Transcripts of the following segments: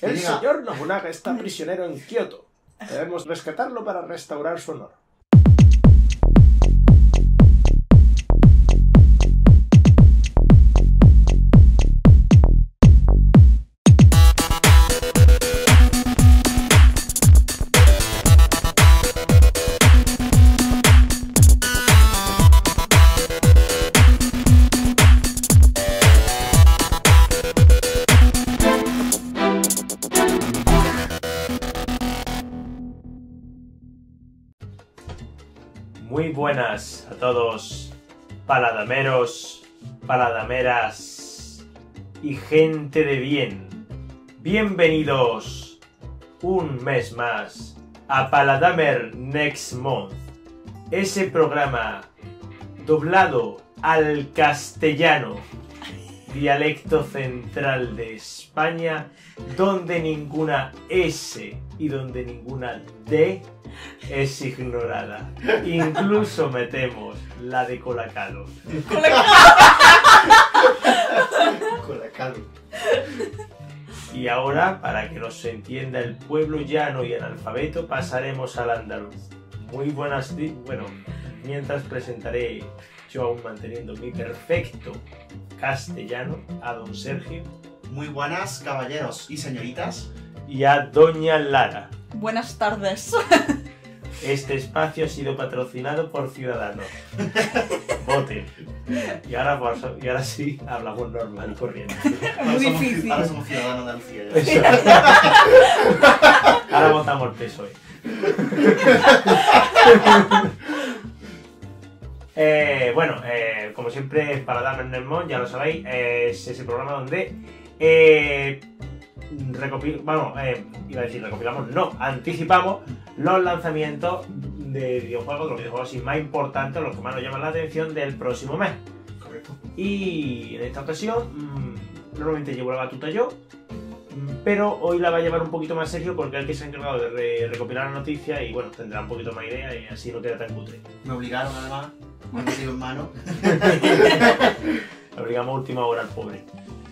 El señor Nobunaga está prisionero en Kioto. Debemos rescatarlo para restaurar su honor. Muy buenas a todos, paladameros, paladameras y gente de bien. Bienvenidos un mes más a Paladamer Next Month, ese programa doblado al castellano, dialecto central de España, donde ninguna S y donde ninguna D es ignorada. Incluso metemos la de Colacalo. Colacalo. Y ahora, para que nos entienda el pueblo llano y analfabeto, pasaremos al andaluz. Muy buenas bueno, mientras presentaré, yo aún manteniendo mi perfecto castellano, a don Sergio. Muy buenas, caballeros y señoritas. Y a doña Lara. Buenas tardes. Este espacio ha sido patrocinado por Ciudadanos. Voten. Y ahora sí hablamos normal y corriente. Muy difícil. Ahora somos ciudadanos de Andalucía. Eso. Ahora votamos el PSOE. Como siempre, para darme en el mon, ya lo sabéis, es ese programa donde anticipamos los lanzamientos de videojuegos, los videojuegos así más importantes, los que más nos llaman la atención del próximo mes. Correcto. Y en esta ocasión, normalmente llevo la batuta yo, pero hoy la va a llevar un poquito más Sergio porque es el que se ha encargado de recopilar la noticia y bueno, tendrá un poquito más idea y así no queda tan cutre. Me obligaron además, me han metido en mano. Le obligamos a última hora al pobre.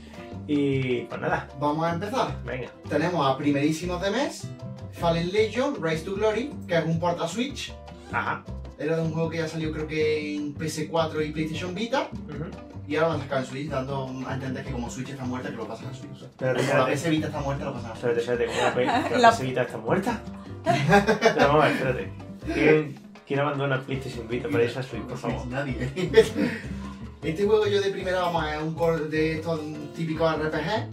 Y pues nada, Vamos a empezar. venga. Tenemos a primerísimos de mes Fallen Legion, Rise to Glory, que es un port a Switch. Ajá. Era de un juego que ya salió creo que en PS4 y PlayStation Vita. Y ahora lo han sacado en Switch, dando a entender que como Switch está muerta, que lo pasan a Switch. O sea, Pero como la PS Vita está muerta, lo pasan a Switch. Espérate, ¿cómo la PS Vita está muerta? Pero vamos a ver, espérate. ¿Quién abandona PlayStation Vita para irse a Switch, por favor? Nadie. Este juego yo de primera, vamos, es un core de estos típicos RPG.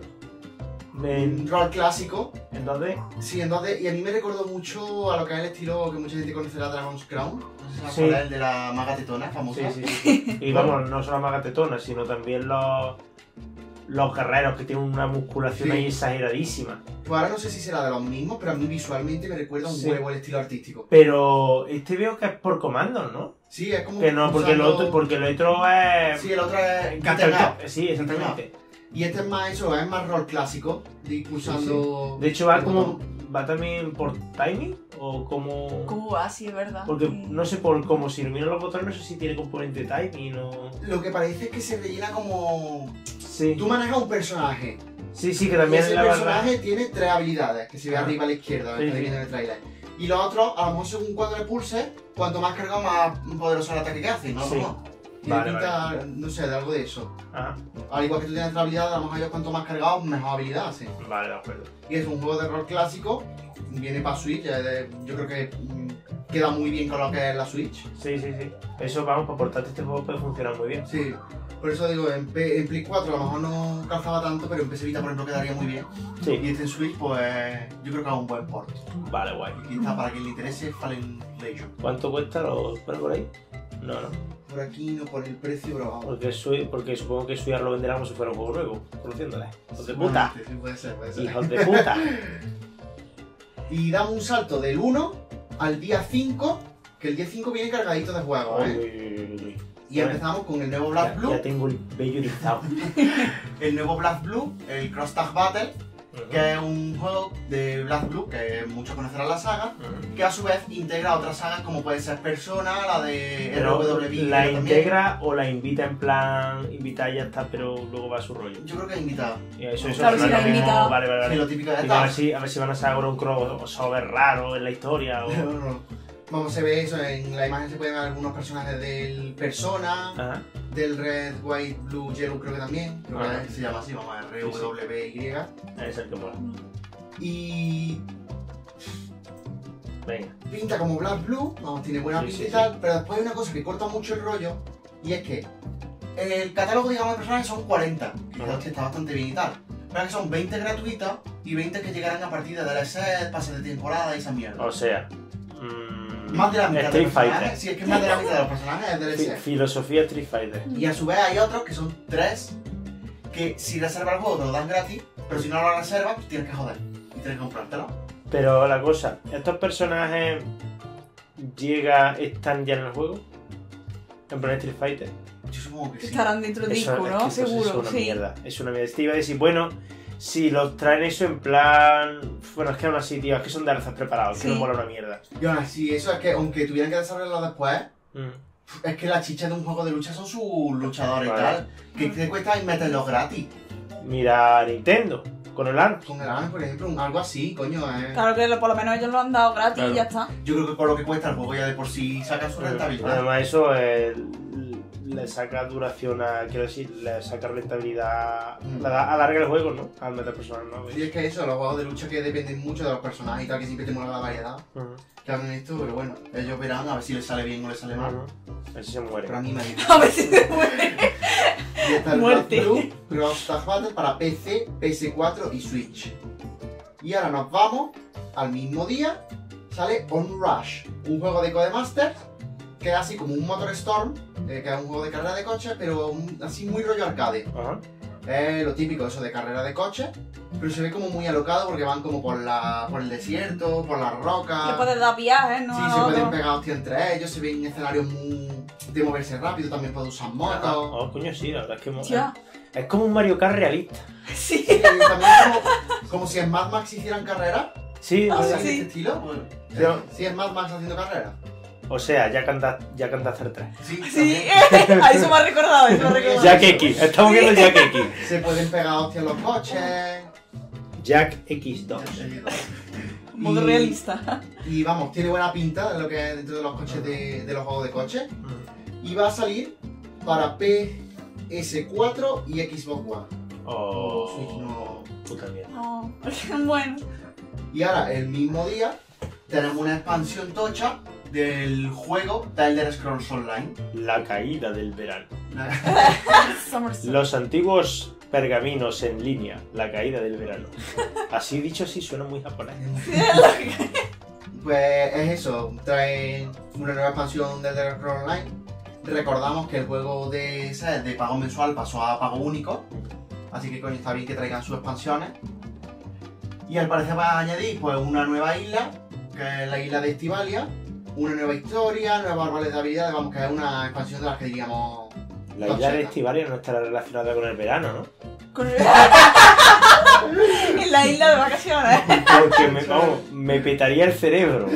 Un rol clásico. ¿En dónde? Sí, entonces, y a mí me recordó mucho a lo que es el estilo que mucha gente conocerá, Dragon's Crown. No sé si Sí. se acuerdan, el de la maga tetona famosa. Sí. Y vamos, no solo magatetonas, sino también los guerreros que tienen una musculación Sí. ahí exageradísima. Pues ahora no sé si será de los mismos, pero a mí visualmente me recuerda un Sí. huevo el estilo artístico. Pero este veo que es por comandos, ¿no? Sí, es como Que no, porque el otro es... Sí, el otro es Capture Beat'em up. Sí, exactamente. Y este es más eso, es más rol clásico, de ir pulsando... De hecho va el como... botón. ¿Va también por timing? ¿O como...? ¿Cómo va? Sí, es verdad. Porque Sí. no sé, por como si ilumino los botones, no sé si tiene componente timing o... Lo que parece es que se rellena como... Sí. Tú manejas un personaje. Sí, que Y también ese la verdad... personaje tiene 3 habilidades, que se ve Ah. arriba a la izquierda, Sí, que está sí. viendo en el trailer. Y los otros, a lo mejor según cuando le pulses, cuanto más cargado, más poderoso el ataque que hace, ¿no? Sí. Tiene Vale, pinta, no sé, de algo de eso. Ajá. Al igual que tú tienes 3 habilidades, a lo mejor ellos cuanto más cargados, mejor habilidad hacen. Vale, de acuerdo. Y es un juego de rol clásico, viene para Switch, yo creo que queda muy bien con lo que es la Switch. Sí. Eso, vamos, para portátil este juego puede funcionar muy bien. Sí, por eso digo, en Play 4 a lo mejor no calzaba tanto, pero en PS Vita por ejemplo quedaría muy bien. Sí. Y este en Switch, pues yo creo que es un buen port. Vale, guay. Aquí está, para quien le interese, Fallen Legion. ¿Cuánto cuesta? ¿Lo ponen por ahí? No. Por aquí no pone el precio, pero vamos. Porque supongo que Suyar lo venderá como si fuera un juego nuevo, conociéndole. ¡Hijos de puta! Sí, puede ser. ¡Hijos de puta! Y damos un salto del 1 al día 5, que el día 5 viene cargadito de juegos, ¿eh? Uy. Y empezamos con el nuevo Black Blue. Ya tengo el vello erizado. El nuevo Black Blue, el Cross Tag Battle, que es un juego de Black Blue, que muchos conocerán la saga, que a su vez integra otras sagas como puede ser Persona, la de Pero RWBY. ¿la integra o la invita en plan, invita y ya está, pero luego va a su rollo? Yo creo que es invitada. Y eso Claro, no si es la lo mismo. invita. Vale. Sí, lo típico de Digo, a ver si van a sacar un crossover raro en la historia o... No. Vamos, se ve eso, en la imagen se pueden ver algunos personajes del Persona, Ajá. del Red, White, Blue, Yellow creo que también, creo Ajá. que se llama así, vamos a ver, RWBY. Es el que mola. Y Venga. pinta como Black Blue, vamos, tiene buena Sí, pinta sí, y tal, pero después hay una cosa que corta mucho el rollo, y es que el catálogo, digamos, de personajes son 40, que Ajá. está bastante bien y tal, pero es que son 20 gratuitas y 20 que llegarán a partir de DLC, pases de temporada y esa mierda. O sea... Más de la mitad de Street los Fighter. personajes, sí, es que más de la mitad de los personajes es DLC. Filosofía Street Fighter. Y a su vez hay otros que son 3 que si reservas el juego te lo dan gratis, pero si no lo reservas pues tienes que joder y tienes que comprártelo. Pero la cosa, ¿estos personajes están ya en el juego? En plan Street Fighter. Yo supongo que sí. Estarán dentro del disco, Es ¿no? que eso Seguro, es una sí. mierda. Es una mierda. Te iba a decir, bueno, si los traen eso en plan... Bueno, es que aún así, tío, es que son de alzas preparados, que Sí. no mola una mierda. Y aún así, eso es que aunque tuvieran que desarrollarlo después, Mm. es que la chicha de un juego de lucha son sus luchadores Vale. y tal. Que te cuesta meterlos gratis. Mira Nintendo, con el ARMS. Con el ARMS, por ejemplo, algo así, coño. Claro que por lo menos ellos lo han dado gratis Claro. y ya está. Yo creo que por lo que cuesta el juego ya de por sí saca su rentabilidad. Además eso le saca duración a... Quiero decir, le saca rentabilidad... alarga el juego, ¿no? Al meter personas nuevos. Y es que eso, los juegos de lucha que dependen mucho de los personajes y tal, que siempre te mola la variedad. Ujú. Que hagan esto, pero bueno, ellos verán a ver si les sale bien o les sale mal. Ujú. A ver si se muere. Pero a mí me dice. A ver si se muere. Y está el Muerte. Black Blue Cross Tag Battle para PC, PS4 y Switch. Y ahora nos vamos al mismo día, sale Onrush, un juego de Codemasters que es así como un Motor Storm, que es un juego de carrera de coches, pero así muy rollo arcade. Ajá. Es lo típico eso de carrera de coches, pero se ve como muy alocado porque van como por el desierto, por las rocas. Le puedes dar viajes, ¿no? Sí, A se lo pueden otro. pegar hostia entre ellos, se ven escenarios muy de moverse rápido, también puede usar motos. Oh, coño, sí, la verdad es que Ya. es como un Mario Kart realista. Sí. Sí, también como si en Mad Max hicieran carrera. Sí, Ah, Así ¿verdad? de sí. este estilo. Bueno, Pero- sí, es Mad Max haciendo carrera. O sea, ya cantaste el 3. Sí, Sí, también. a eso me ha recordado, eso me ha recordado. Jack X, estamos viendo Jack X. Se pueden pegar hostias en los coches. Jack X2. Modo Y- realista. Y vamos, tiene buena pinta de lo que es dentro de los coches de los juegos de coches. Y va a salir para PS4 y Xbox One. Oh, Switch no. puta mierda. Oh, bueno. Y ahora, el mismo día, tenemos una expansión tocha del juego The Elder Scrolls Online. La caída del verano. Somerset. Los antiguos pergaminos en línea. La caída del verano. Así dicho, así suena muy japonés. Pues es eso, trae una nueva expansión del Elder Scrolls Online. Recordamos que el juego de pago mensual pasó a pago único, así que coño está bien que traigan sus expansiones. Y al parecer va a añadir pues una nueva isla, que es la isla de Estivalia, una nueva historia, nuevos árboles de habilidades, vamos, que es una expansión de las que diríamos... La isla de Estivalia no estará relacionada con el verano, ¿no? Con el- en la isla de vacaciones. Porque me petaría el cerebro.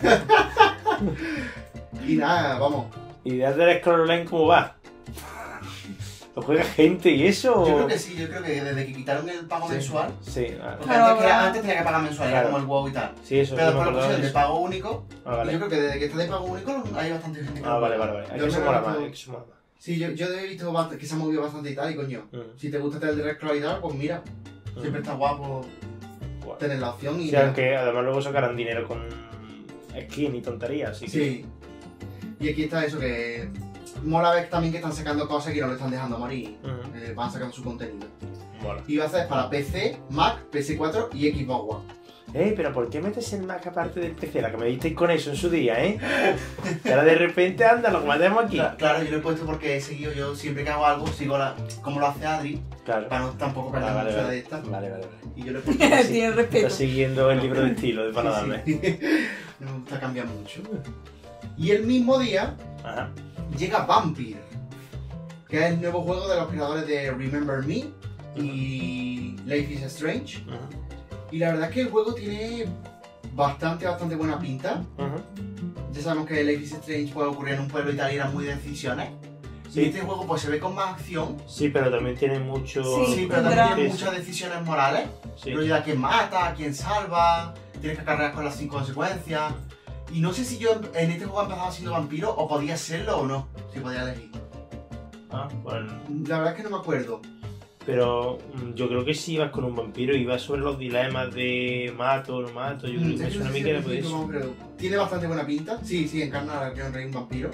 Y nada, vamos. ¿Y de Elder Scrolls Online cómo va? ¿Lo juega gente y eso? Yo creo que sí, yo creo que desde que quitaron el pago mensual, Sí, porque Claro, antes tenía que pagar mensual, era Claro. como el WoW y tal. sí, eso Pero sí me después lo acordaba pusieron de de eso. pago único. Ah, Y vale. yo creo que desde que está de pago único hay bastante gente que Ah, lo vale, juega. vale, vale. Hay Yo que se me mola lo más, noto- hay que se mola más. Sí, yo he visto que se ha movido bastante y tal, y coño, Mm. si te gusta el Direct Scroll y tal, pues mira, siempre está guapo Guau. tener la opción y... Sí, mira. aunque además luego sacarán dinero con skin y tonterías, así que... Sí. Y aquí está eso, que mola ver también que están sacando cosas que no le están dejando morir. Ujú. Van sacando su contenido. Mola. Y va a ser para PC, Mac, PS4 y Xbox One. Pero ¿por qué metes el Mac aparte del PC? La que me disteis con eso en su día, ¿eh? Y ahora de repente, anda, lo matemos aquí. Claro, yo lo he puesto porque he seguido, yo siempre que hago algo, sigo como lo hace Adri, Claro. para no tampoco perder Vale, mucho vale, de esta. vale, vale. Y yo lo he puesto así. Tiene respeto. Está siguiendo el libro de estilo de para darme. Sí. No me gusta cambiar mucho. Y el mismo día Ajá. llega Vampire, que es el nuevo juego de los creadores de Remember Me y Life is Strange. Ujú. Y la verdad es que el juego tiene bastante buena pinta. Ya sabemos que Life is Strange puede ocurrir en un pueblo y tal y eran muy de decisiones. Sí. Y este juego pues se ve con más acción. Sí, pero también tiene mucho... Sí, pero tendrá- también tiene muchas decisiones morales. Sí. Rollo de a quién mata, a quién salva, tienes que cargar con las 5 consecuencias. Y no sé si yo en este juego empezaba siendo vampiro o podía serlo o no, si podía elegir. Ah, bueno. La verdad es que no me acuerdo. Pero yo creo que si ibas con un vampiro, ibas sobre los dilemas de mato o no mato. Yo creo que me suena a mí que era por eso. Tiene bastante buena pinta. Sí, encarna a Keanu Reeves un vampiro.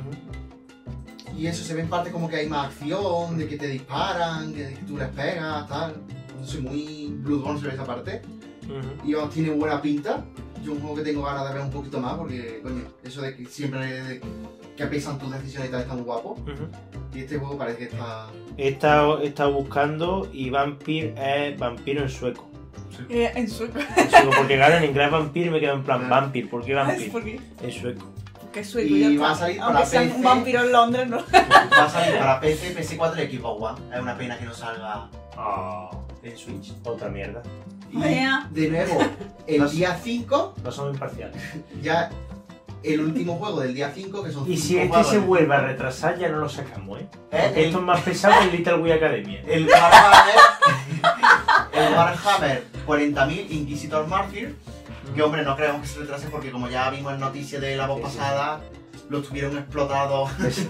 Y eso se ve en parte como que hay más acción, de que te disparan, que tú les pegas, tal. No sé, muy Bloodborne se ve esa parte. Y vamos, tiene buena pinta. Yo un juego que tengo ganas de ver un poquito más porque, coño, eso de que siempre que pesan tus decisiones y tal está muy guapo. Y este juego parece que está... He estado buscando y vampir es vampiro en sueco. En sueco. En sueco, porque claro, en inglés vampir me quedo en plan Claro. vampir. ¿Por qué vampir? ¿Por qué? En sueco. Que sueco Y ya va a está. salir para Aunque sea PC. un vampiro en Londres, ¿no? Va a salir para PC, PS4 y Xbox One. Es una pena que no salga Ah, en Switch. otra mierda. Y Vaya. de nuevo, el día 5, No somos imparciales. ya el último juego del día 5, que son 5 Y si este juegos se del vuelve a cinco. retrasar, ya no lo sacamos, ¿eh? ¿Eh? Porque esto es más pesado que el Little Wii Academia. El Warhammer, el Warhammer 40.000 Inquisitor Martyr, que hombre, no creemos que se retrase porque como ya vimos en noticias de la voz pasada, lo tuvieron explotado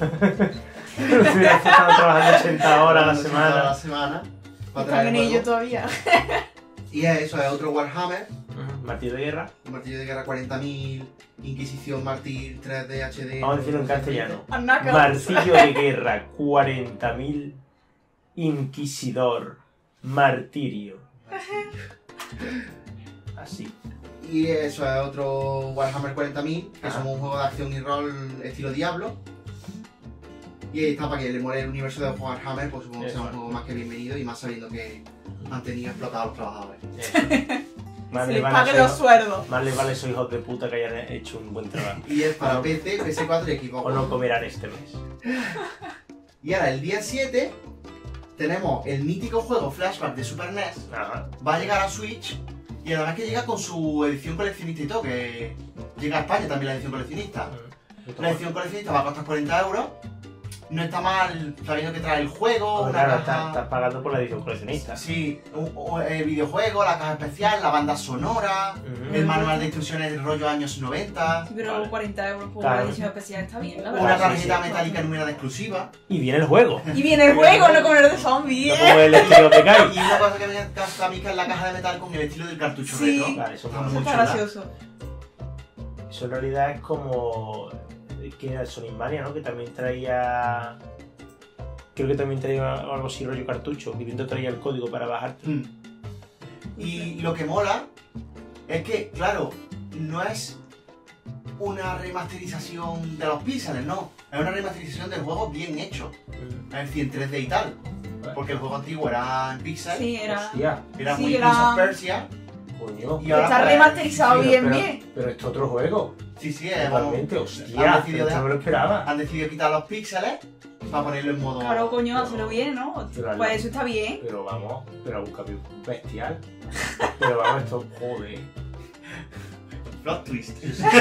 Están trabajando 80 horas a la semana. semana para Están traer en el ello juego. todavía. Y es otro Warhammer, Martillo de guerra. un martillo de guerra 40.000, Inquisición Martyr 3D HD. Vamos a decirlo en castellano. Anaca. Martillo de guerra 40.000. Inquisidor. Martirio. Así. Y eso es otro Warhammer 40.000, que Ajá. somos un juego de acción y rol estilo Diablo. Y ahí está, para que le mole el universo de Warhammer, pues supongo que sea un Eso. juego más que bienvenido y más sabiendo que han tenido explotados a los trabajadores. Más Se les les vale paguen ser- los sueldos. Más les vale esos hijos de puta que hayan hecho un buen trabajo. Y es para PC, PS4 y Xbox O no One. comerán este mes. Y ahora, el día 7, tenemos el mítico juego Flashback de Super NES. Ajá. Va a llegar a Switch y además que llega con su edición coleccionista y todo, que llega a España también la edición coleccionista. La edición coleccionista va a costar 40 euros. No está mal, sabiendo que trae el juego, Pues una claro, caja... estás pagando por la edición coleccionista. Sí, el videojuego, la caja especial, la banda sonora, Ujú. el manual de instrucciones del rollo años 90, Sí, pero Vale. 40 euros por Claro. la edición especial está bien, la verdad. una sí, tarjeta sí. metálica numerada exclusiva. Y viene el juego. Y viene el juego, no como el de zombies. No como el estilo de Kai. Y una cosa que me encanta a mí que es la caja de metal con el estilo del cartucho Sí. retro. Vale, eso Está mola. muy Está chula. gracioso. Eso en realidad es como. Que era el Sonic Mania, ¿no? Que también traía. Creo que también traía algo así rollo cartucho. Que dentro traía el código para bajarte. Mm. Y lo que mola es que, claro, no es una remasterización de los píxeles, no. Es una remasterización del juego bien hecho. Es decir, en 3D y tal. Porque el juego antiguo era en pixel, Sí, era. Hostia, era sí, muy era- Prince of Persia. coño. Y ahora Está pues, remasterizado Sí, bien, pero- bien. Pero esto es otro juego. Sí, sí, vamos, Totalmente, han hostia. decidido Esto no me lo esperaba. han decidido quitar los píxeles para ponerlo en modo... Claro, coño, pero- hacerlo bien, ¿no? pero Pues eso está bien. Pero vamos, pero un cambio bestial. Pero vamos, esto, joder. Plot twist.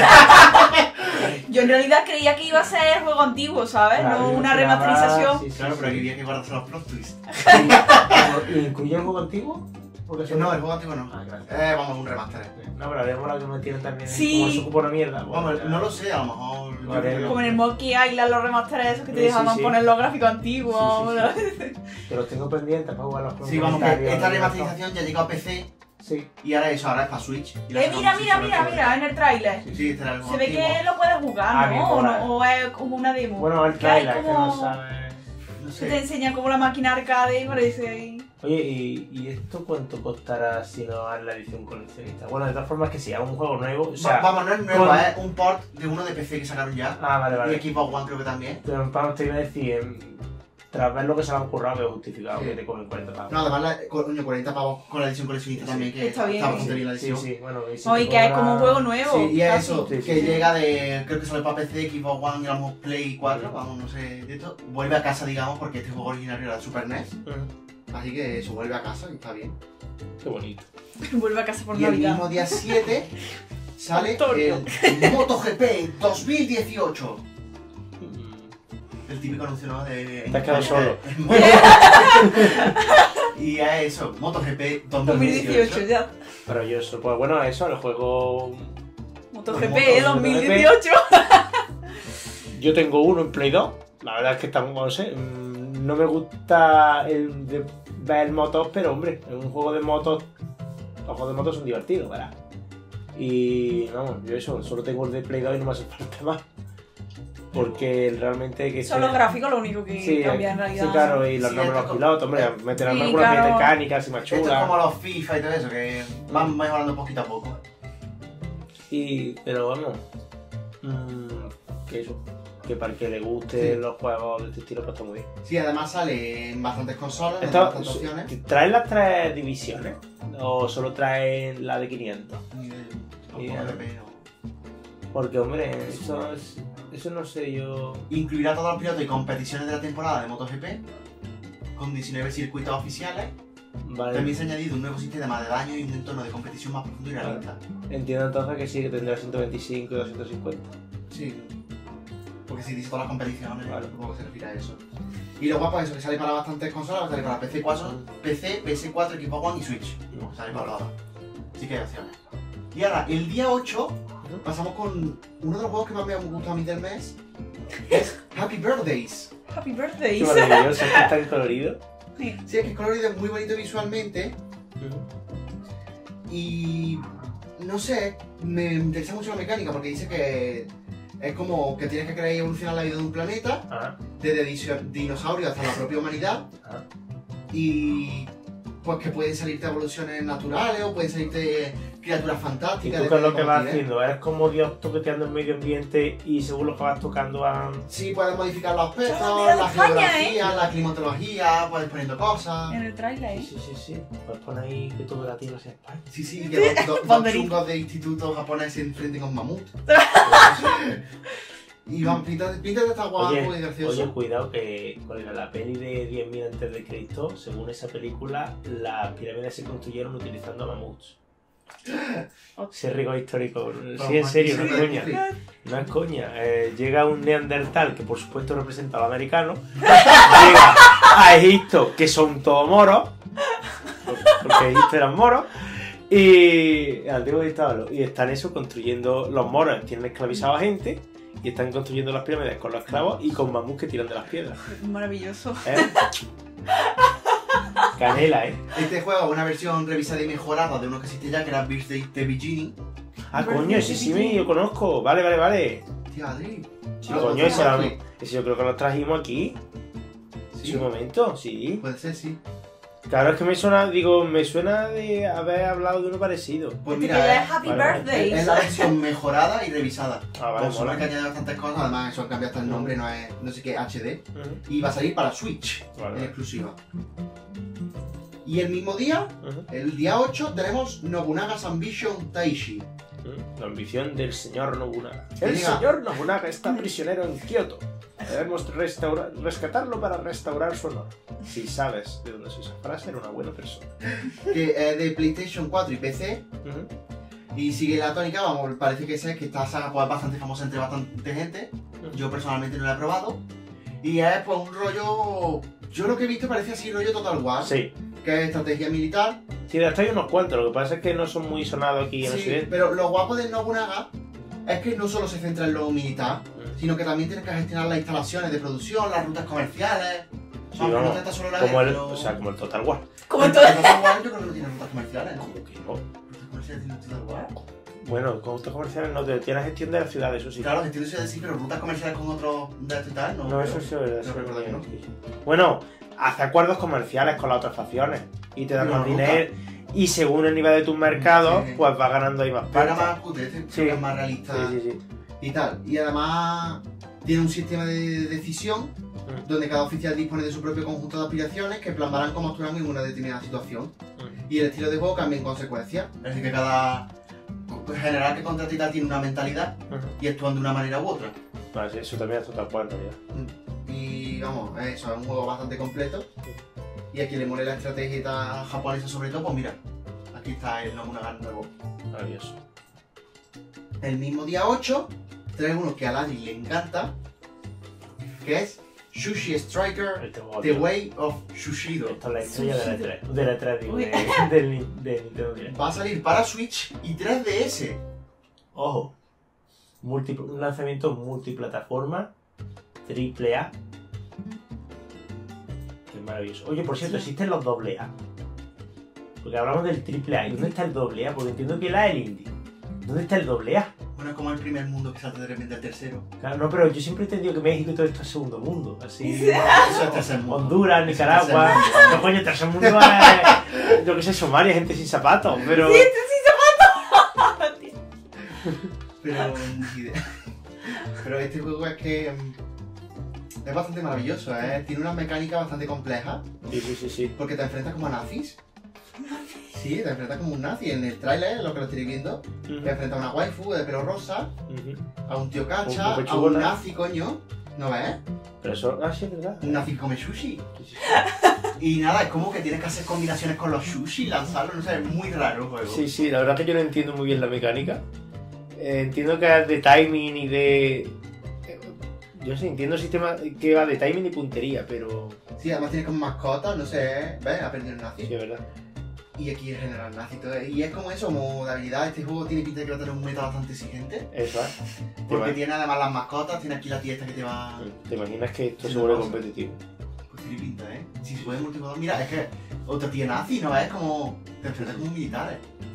Yo en realidad creía que iba a ser el juego antiguo, ¿sabes? Claro, No yo una esperaba- remasterización. sí, sí, Claro, pero sí. aquí había que guardarse los plot twists. ¿Y incluye el juego antiguo? Porque eso No, el juego antiguo no. Ah, gracias. Vamos, un remaster. No, pero habíamos hablado que me tienen también. Sí. Como eso ocupa una mierda. bueno, Vamos, ya. no lo sé, a lo mejor... yo Vale, creo que no. Como en el Monkey Island, los remasteres esos que te Sí, dejaban sí. poner los gráficos antiguos. Sí, Que los tengo pendientes para jugar los Sí, vamos, que comentarios, esta ¿no? remasterización ya llegó a PC Sí. y ahora eso, ahora es para Switch. Y la Mira, sacamos mira, solo mira, que- mira, en el tráiler. Sí, este era el Se juego ve antiguo. que lo puedes jugar, Ah, bien, ¿no? O, mola. no, o es como una demo. Bueno, el Que hay trailer, que como- no sabe. No Se te sé. enseña como la máquina arcade y parece ahí. Oye, ¿y esto cuánto costará si no es la edición coleccionista? Bueno, de todas formas que si es un juego nuevo, o sea... Vamos, no es nuevo, con- es un port de uno de PC que sacaron ya. Ah, vale, Y vale. Xbox One creo que también. Pero vamos, te iba a decir, tras ver lo que se le han currado, veo justificado que te comen 40 pavos. No, además, coño, 40 pavos con la edición coleccionista también, que Está bien. bastante bien la Sí, edición. sí, bueno. Y si Oye, te que es cobra- como un juego nuevo. Sí, y es casi. eso, Sí, que sí. llega de, creo que sale para PC, Xbox One y a lo mejor Play 4, vamos, no sé, de esto. Vuelve a casa, digamos, porque este juego originario era de Super NES, así que eso, vuelve a casa y está bien. Qué bonito. Vuelve a casa por Y el Navidad. mismo día 7 sale Antonio. el MotoGP 2018. El típico anuncio, ¿no? De... Te has quedado solo. Y es eso, MotoGP 2018 2018. ya. Maravilloso. Pues bueno, eso, el juego... MotoGP 2018. Yo tengo uno en Play 2. La verdad es que está, no sé, no me gusta el de ver motos, pero hombre, es un juego de motos. Los juegos de motos son divertidos, ¿verdad? Y vamos, yo eso, solo tengo el de Play 2 y no me hace falta más. Porque realmente que Son los gráficos lo único que cambia en realidad. Sí, claro, y los Sí, nombres de los esto- pilotos, hombre, meterán Sí, algunas claro. mecánicas y más Esto es chulas. como los FIFA y todo eso, que van mejorando poquito a poco. Pero vamos, que eso, que para el que le guste Sí. los juegos de este estilo, pues está muy bien. Sí, además sale en bastantes consolas, en Esto, bastantes opciones. ¿traen las 3 divisiones? ¿O solo traen la de 500? Ni de Ni idea. MotoGP o... Porque, hombre, eso no sé yo... Incluirá todos los pilotos y competiciones de la temporada de MotoGP, con 19 circuitos oficiales. Vale, También se ha añadido un nuevo sistema de daño y un entorno de competición más profundo y realista. entiendo entonces que sí, que tendrá 125 y 250. Sí. Porque si dice todas las competiciones, Vale. supongo que se refiere a eso. Y lo guapo es eso, que sale para bastantes consolas, sale para PC, PC, PS4, Xbox One y Switch. Sale para todas. Sí que hay opciones. Y ahora, el día 8, pasamos con uno de los juegos que más me ha gustado a mí del mes, que es Happy Birthdays. Happy Qué birthday. maravilloso, es que está en colorido. Sí. Sí, es que es colorido, es muy bonito visualmente y no sé, me interesa mucho la mecánica porque dice que es como que tienes que crear y evolucionar la vida de un planeta, Ajá, desde dinosaurios hasta la propia humanidad, ajá. y pues que pueden salirte evoluciones naturales o pueden salirte criaturas ¿Y fantásticas. tú qué es lo que vas combatir, ¿eh? haciendo? ¿Eres como Dios toqueteando el medio ambiente y según lo que vas tocando van...? Sí, puedes modificar los aspectos, Mira la de España, geografía, la climatología, puedes poniendo cosas. En el trailer, ¿eh? Sí. Puedes poner ahí que todo la tierra sea España. Sí, sí, que dos Banderita. chungos de institutos japoneses se enfrenten con mamut. Y van, pinta de estar guapo y gracioso. Oye, cuidado que con la peli de 10.000 antes de Cristo, según esa película, las pirámides se construyeron utilizando mamuts. Ese rigor histórico. Sí, en serio, no es coña. No es coña. Llega un neandertal, que por supuesto representa a los americanos, llega a Egipto, que son todos moros, porque Egipto eran moros, y el antiguo dictador, y están eso construyendo, los moros tienen esclavizado a gente, y están construyendo las pirámides con los esclavos y con mamuts que tiran de las piedras. Maravilloso. ¿Eh? Canela, ¿eh? Este juego es una versión revisada y mejorada de uno que existe ya, que era Birthday the Beginning. Ah, coño, ese sí me lo conozco. Vale. Tío, Adri. Sí, coño, ese yo creo que lo trajimos aquí. En Sí, su momento, sí. puede ser, sí. Claro, es que me suena de haber hablado de uno parecido. Pues Este que mira, ya es Happy vale. Birthday. es la versión mejorada y revisada. Ah, vale, Con solo mola. que añade bastantes cosas, además eso han cambiado hasta el nombre, no es no sé qué HD. Ujú, Y va a salir para Switch, Vale. en exclusiva. Y el mismo día, ujú, el día 8, tenemos Nobunaga's Ambition Taishi. ujú. La ambición del señor Nobunaga. El Diga. señor Nobunaga está prisionero en Kioto. Debemos rescatarlo para restaurar su honor. Si sabes de dónde es esa frase, era una buena persona. Que es de PlayStation 4 y PC. Ujú. Y sigue la tónica, vamos, parece que esta saga pues, es bastante famosa entre bastante gente. Yo personalmente no la he probado. Y es pues un rollo... Yo lo que he visto parece así rollo Total War. Sí. Que es estrategia militar. Sí, de hasta hay unos cuantos. Lo que pasa es que no son muy sonados aquí en Sí, Occidente. pero lo guapo del Nobunaga es que no solo se centra en lo militar, Ujú. sino que también tienes que gestionar las instalaciones de producción, las rutas comerciales. Sí, Vamos, vamos, no trata solo la como guerra, el, pero... o sea, como el Total War. Como el todo. Total War yo creo que no tiene rutas comerciales, ¿no? Como que no. ¿Rutas comerciales tiene Total War? Bueno, con otros comerciales no, tiene gestión de la ciudad, eso sí. Claro, entiendo eso de decir, pero rutas comerciales con otros de esto y tal, no. No, eso sí, eso pero recuerdo que no. sí. Bueno, hace acuerdos comerciales con las otras facciones y te dan Pero más nunca. dinero. Y según el nivel de tus mercados, Sí. pues vas ganando ahí más Pero era partes. más cutre, este Sí. creo que es más realista Sí. y tal. Y además Tiene un sistema de decisión donde cada oficial dispone de su propio conjunto de aspiraciones que plasmarán cómo actuarán en una determinada situación. Y el estilo de juego cambia en consecuencia. Es decir, que cada general que contrata y tal tiene una mentalidad y actúan de una manera u otra. Vale, sí, eso también es total cual, ya. Y vamos, eso es un juego bastante completo. Y a quien le mole la estrategia japonesa sobre todo, pues mira, aquí está el Nobunaga nuevo. Maravilloso. El mismo día 8 trae uno que a Lani le encanta, que es Sushi Striker Este juego, The tío. Way of Shushido. Esto es la estrella de la E3. De la E3, digo, Uy. de Nintendo Direct. Va a salir para Switch y 3DS. Ojo. Un lanzamiento multiplataforma, AAA. Qué maravilloso. Oye, por cierto, existen los AA. Porque hablamos del AAA. ¿Y dónde está el AA? Porque entiendo que la es el indie. ¿Dónde está el AA? Bueno, es como el primer mundo que salta de repente al tercero. Claro, no, pero yo siempre he entendido que México y todo esto es segundo mundo. Así. Eso es tercer mundo. Honduras, Eso es Nicaragua. tercer mundo. No, coño, tercer mundo es. Yo qué sé, Somalia, gente sin zapatos. Pero. Pero ni idea. Pero este juego es que es bastante maravilloso, ¿eh? Tiene una mecánica bastante compleja, Sí. porque te enfrentas como a nazis. Sí, te enfrentas como un nazi. En el tráiler, lo que lo estoy viendo, te enfrentas a una waifu de pelo rosa, a un tío cacha, Un a un pechugona. nazi, coño. ¿No ves? Pero eso. Ah, sí, es verdad. Un nazi que come sushi. Y nada, es como que tienes que hacer combinaciones con los sushi, lanzarlos, no sé, es muy raro el juego. Sí, la verdad es que yo no entiendo muy bien la mecánica. Entiendo que es de timing y de. Yo sé, entiendo el sistema que va de timing y puntería, pero. Sí, además tienes como mascotas, no sé, ¿ves? Aprender nazi. Sí, es verdad. Y aquí es general nazi todo. Y es como eso, como de habilidad. Este juego tiene pinta de que va a tener un meta bastante exigente. Eso es. Porque tiene además las mascotas, tiene aquí la tía esta que te va. ¿Te imaginas que esto Sí, se vuelve no pasa. competitivo? Pues tiene pinta, ¿eh? Si se puede multijugador. Mira, es que otra tía nazi, ¿no? Es como. Te enfrentas como militares.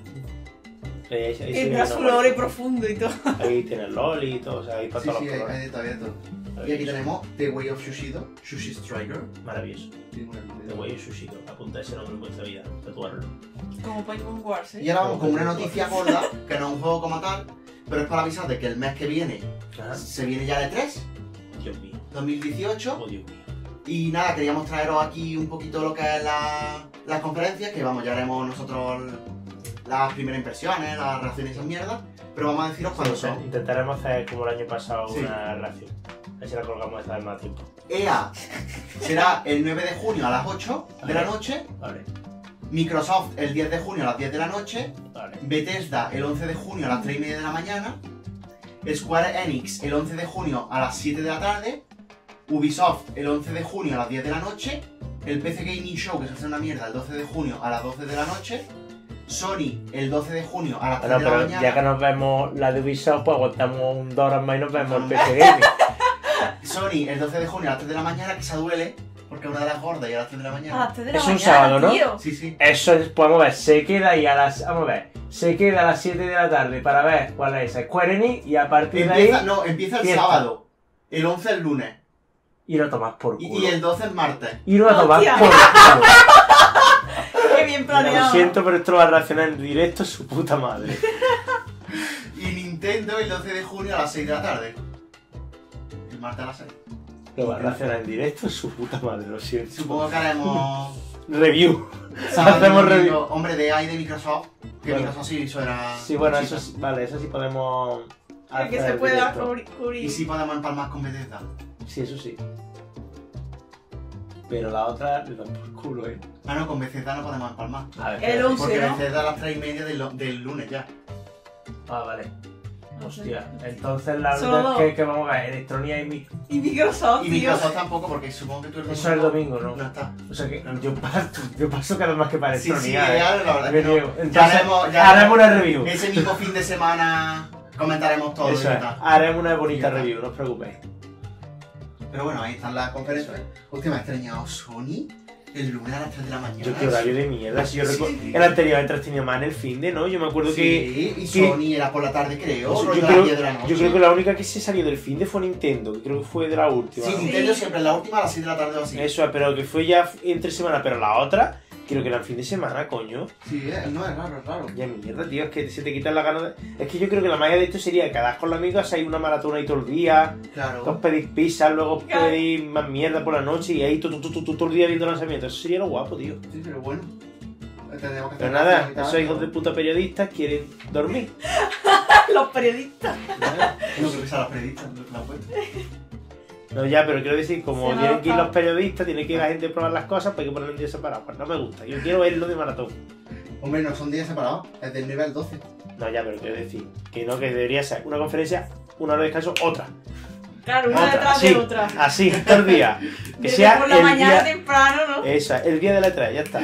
Ahí se El ve brazo una color y guay. profundo y todo. Ahí tiene el loli y todo, o sea, ahí para Sí, todos sí, los hay colores. de todo, hay de todo. Y aquí tenemos The Way of Shushido, Sushi Striker. Maravilloso. Tiene una luz de- De Way Sushito. Apunta ese nombre en vuestra vida. Tatuarlo. Como Pokémon Wars, Y ¿eh? ahora vamos con una noticia gorda, que no es un juego como tal, pero es para avisar de que el mes que viene Ajá. se viene ya de 3, Dios mío. 2018. Oh, Dios mío. Y nada, queríamos traeros aquí un poquito lo que es las conferencias, que vamos, ya haremos nosotros las primeras impresiones, las reacciones y esas mierdas, pero vamos a deciros cuándo son. Intentaremos hacer como el año pasado Sí. una reacción. A ver si la colgamos esta vez más tiempo. EA será el 9 de junio a las 8 de la noche, Vale, Microsoft el 10 de junio a las 10 de la noche, vale. Bethesda el 11 de junio a las 3 y media de la mañana, Square Enix el 11 de junio a las 7 de la tarde, Ubisoft el 11 de junio a las 10 de la noche, el PC Gaming Show, que se hace una mierda, el 12 de junio a las 12 de la noche, Sony el 12 de junio a las 3 Bueno, de la pero mañana. ya que nos vemos la de Ubisoft, pues aguantamos un 2 horas más y nos vemos el PC Gaming. Sony el 12 de junio a las 3 de la mañana, que se duele, porque es una de las gordas y a las 3 de la A mañana. las 3 de la Es un mañana, sábado, ¿no? tío. Sí, sí. Eso es, pues vamos a ver, se queda ahí a las. Vamos a ver, se queda a las 7 de la tarde para ver cuál es esa Square Enix y a partir de Empieza, ahí. no, empieza el fiesta. sábado, el 11 el lunes, Ir a tomar por culo. y el 12 el martes. Ir a tomar Hostia. por culo. Qué bien Mira, planeado. lo siento, pero esto lo va a reaccionar en directo su puta madre. Y Nintendo el 12 de junio a las 6 de la tarde. El martes a las 6. Lo va a reaccionar en directo su puta madre, lo siento. Supongo que haremos. Review. sábado y Hacemos domingo, review. Hombre, de EA y de Microsoft. Que Bueno. Microsoft sí, eso era. Sí, bueno, cosita. eso sí, vale, eso sí podemos. El que hacer se pueda directo. cubrir. Y sí podemos empalmar con Bethesda. Sí, eso sí. Pero la otra le dan por culo, Ah, no, con Bethesda no podemos empalmar. A ver, El espera. 11, Porque ¿no? Bethesda a las 3 y media del lunes ya. Ah, vale. No sé. Hostia. Entonces la Solo verdad dos. es que vamos a ver, Electronic y Microsoft. Y Microsoft, Y tío. Microsoft tampoco, porque supongo que tú el Eso es el domingo, ¿no? No está. O sea que yo paso cada vez más que para Sí, Electronic. sí, ¿eh? la verdad Me que no. niego. Ya Entonces, ya haremos una review. Ese mismo fin de semana comentaremos todo. Eso y ya es, está. haremos una bonita Ya está. review, no os preocupéis. Pero bueno, ahí están las conferencias. Hostia, me ha extrañado Sony el lunes a las 3 de la mañana. Yo qué horario de mierda. Si yo Sí. recuerdo. El anterior entras tenía más en el fin de, ¿no? Yo me acuerdo que. Sí, y que- Sony era por la tarde, creo. Yo rollo a creo, las 10 de la noche. yo creo que la única que se salió del fin de fue Nintendo, que creo que fue de la última. Sí, ¿no? Nintendo siempre en la última a las 6 de la tarde o así. Eso, pero que fue ya entre semana, pero la otra Creo que era el fin de semana, coño. Sí, no, es raro, es raro. Ya mierda, tío, es que se te quitan las ganas de... Es que yo creo que la magia de esto sería quedar con los amigos, hay una maratona ahí todo el día, os Claro. pedís pizza, luego Claro. pedís más mierda por la noche y ahí todo el día viendo lanzamientos. Eso sería lo guapo, tío. Sí, pero bueno. Tendríamos que Pero hacer nada, canción y tal, esos hijos ¿no? de puta periodistas quieren dormir. Los periodistas. No creo que sea los periodistas lo que lo han puesto. No, ya, pero quiero decir, como Se tienen que ir nota. los periodistas, tiene que ir la gente a probar las cosas, pues hay que ponerlo en días separados. Pues no me gusta, yo quiero verlo de maratón. Hombre, no son días separados, es del nivel 12. No, ya, pero quiero decir, que no, que debería ser una conferencia, una hora de descanso, otra. Claro, una Otra, detrás así, de otra. así, todo el día. Que Desde sea por la mañana día... temprano, ¿no? Esa, el día de la 3, ya está.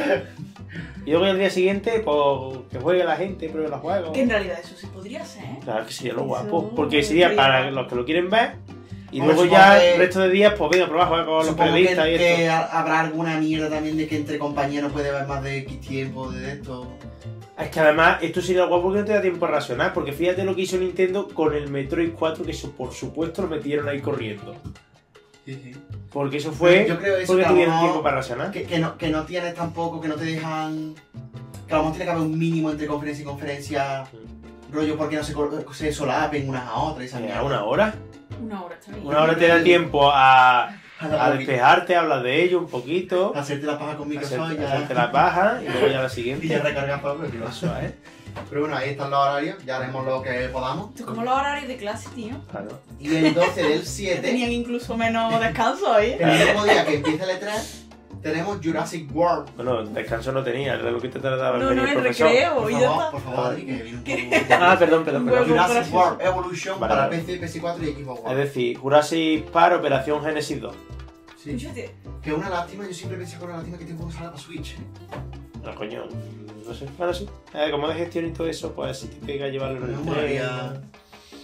Y luego el día siguiente, pues que juegue la gente, pruebe los juegos. Que en realidad eso sí podría ser. Claro que sería lo Eso guapo. Porque sería sería- para los que lo quieren ver. Y Hombre, luego supongo ya que- el resto de días, pues venga, probar jugar con los Supongo periodistas y que esto. habrá alguna mierda también de que entre compañeros puede haber más de X tiempo de esto. Es que además, esto sería lo guapo porque no te da tiempo a racionar. Porque fíjate lo que hizo Nintendo con el Metroid 4, que eso por supuesto lo metieron ahí corriendo. Sí, sí. Porque eso fue Yo creo eso porque que a lo tuvieron mejor- tiempo para racionar. Que no tienes tampoco, que no te dejan. Que a lo mejor tiene que haber un mínimo entre conferencia y conferencia. Rollo porque no se solapen unas a otras y esa mierda. Una hora. Una hora está bien. Una hora te da tiempo a A despejarte, a hablar de ello un poquito. hacerte la paja con Microsoft Hacerte la paja y luego ya la y ya siguiente. recargar para el Eso, ¿eh? Pero bueno, ahí están los horarios, ya haremos lo que podamos. Esto es como los horarios de clase, tío. Claro. Y el 12 del Que 7, tenían incluso menos descanso ahí. el mismo día que empieza el E3, tenemos Jurassic World. Bueno, descanso no tenía, era lo que te tardaba en No, venir no, el el profesor. recreo y ya está. Por favor, Adri, que viene un ¿Qué? poco. Ah, perdón. Huevo. Jurassic gracioso. World Evolution Vale, para vale. PC, PS4 y Xbox Es One. decir, Jurassic Park Operación Genesis 2. Sí. Fíjate, Que es una lástima, yo siempre pensé que era una lástima que este juego salga para Switch. No, coño, no sé. Bueno, sí. Como de gestión y todo eso, pues si te pega llevarlo en Me el molaría. tren.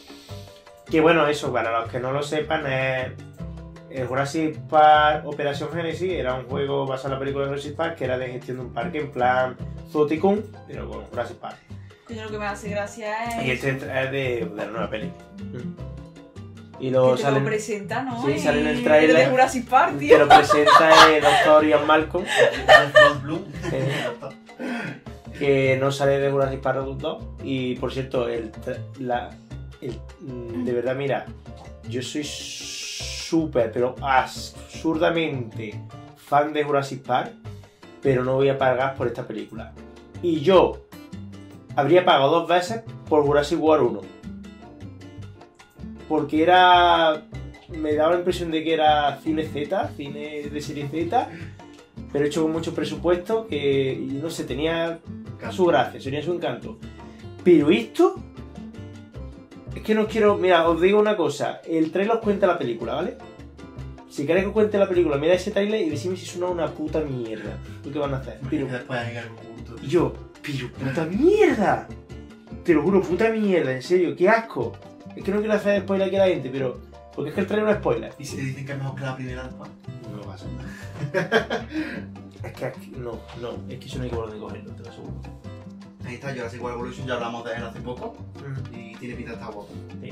Que bueno, eso, para los que no lo sepan, es el Jurassic Park Operación Genesis era un juego basado en la película de Jurassic Park que era de gestión de un parque en plan Zoo Tycoon, pero con Jurassic Park. coño, lo que me hace gracia Y es este es de la nueva peli. Y que lo te salen, lo presenta, ¿no? Sí, sale en el Y tráiler. de Jurassic Park, te tío. lo presenta el doctor Ian Malcolm, Jeff Goldblum. que no sale de Jurassic Park 2. Y por cierto, de verdad, mira, yo soy súper, pero absurdamente fan de Jurassic Park, pero no voy a pagar por esta película. Y yo habría pagado 2 veces por Jurassic World 1. Porque me daba la impresión de que era cine Z, cine de serie Z, pero hecho con mucho presupuesto, que y no sé, tenía su gracia, tenía su encanto. Pero esto, es que no quiero, mira, os digo una cosa, el trailer os cuenta la película, ¿vale? Si queréis que os cuente la película, mirad ese trailer y decidme si suena una puta mierda. ¿Tú qué van a hacer? Pero después hay algo oculto. Y yo, pero puta mierda. Te lo juro, puta mierda, en serio, qué asco. Es que no quiero hacer spoiler aquí a la gente, pero... Porque es que el trailer no es spoiler. ¿Y si te dicen que es mejor que la primera después? No pasa nada. Es que aquí, no, es que eso no hay que volver a cogerlo, te lo aseguro. Ahí está Jurassic World Evolution, ya hablamos de él hace poco. Y tiene pinta de estar guapo. Sí.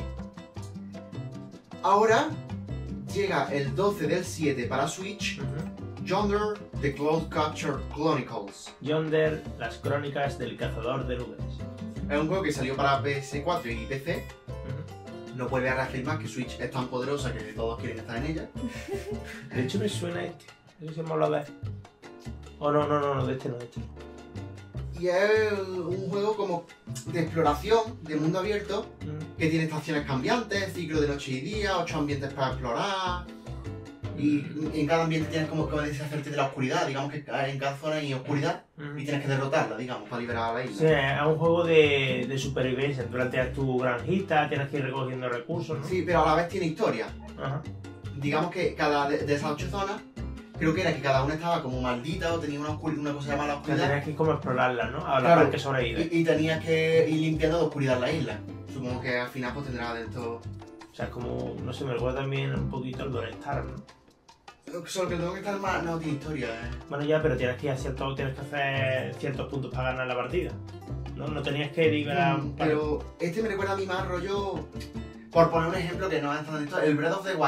Ahora llega el 12 del 7 para Switch, Yonder The Cloud Capture Chronicles. Yonder, las crónicas del cazador de nubes. Es un juego que salió para PS4 y PC. No vuelve a reafirmar que Switch es tan poderosa que todos quieren estar en ella. De hecho me suena este. No sé si hemos hablado de él. Oh, no, de este no, de este no. Y es un juego como de exploración, de mundo abierto, que tiene estaciones cambiantes, ciclo de noche y día, 8 ambientes para explorar. Y en cada ambiente tienes como que deshacerte de la oscuridad, digamos que en cada zona hay oscuridad y tienes que derrotarla, digamos, para liberar a la isla. Sí, es un juego de supervivencia. Tú planteas tu granjita, tienes que ir recogiendo recursos, ¿no? Sí, pero a la vez tiene historia. Ajá. Digamos que cada de esas 8 zonas, creo que era que cada una estaba como maldita o tenía una cosa llamada O sea, oscuridad. tenías que ir como a explorarla, ¿no? A la Claro. par que sobrevive. Y tenías que ir limpiando de oscuridad la isla. Supongo que al final pues tendrá dentro... O sea, como, no sé, me recuerda también un poquito al Don't Starve, ¿no? Solo que tengo que estar más... No tiene historia, Bueno, ya, pero tienes que hacer ciertos puntos para ganar la partida. No tenías que liberar... Pero este me recuerda a mí más rollo... Por poner un ejemplo que no es tan esto, el Breath of the Wild,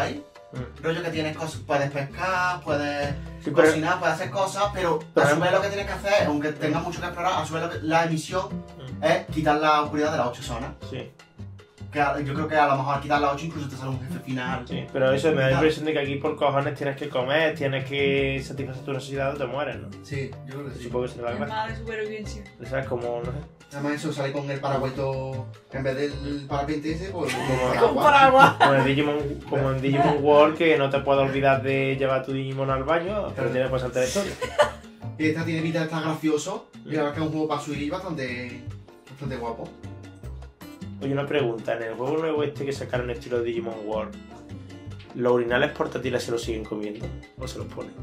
Rollo que tienes cosas, puedes pescar, puedes Sí, pero- cocinar, puedes hacer cosas, pero a su vez lo que tienes que hacer, aunque tengas mucho que explorar, a su vez la emisión es quitar la oscuridad de las 8 zonas. Sí, Que yo creo que a lo mejor al quitar las 8 incluso te sale un jefe final. sí, pero eso me da la impresión de que aquí por cojones tienes que comer, tienes que satisfacer tu necesidad o te mueres, ¿no? Sí, yo creo que sí. Supongo que se te va a Es ver. más de supervivencia. ¿Sabes? Como, no sé. Además eso sale con el paragüeto, en vez del parapente ese, pues Con paraguas. Como en Digimon World, que no te puedes olvidar de llevar tu Digimon al baño, pero tienes que pasarte la historia. Y esta tiene pinta de estar gracioso, y la verdad que es un juego para Switch bastante guapo. Oye, una pregunta, en el juego nuevo este que sacaron estilo Digimon World, ¿los urinales portátiles se los siguen comiendo? ¿O se los ponen?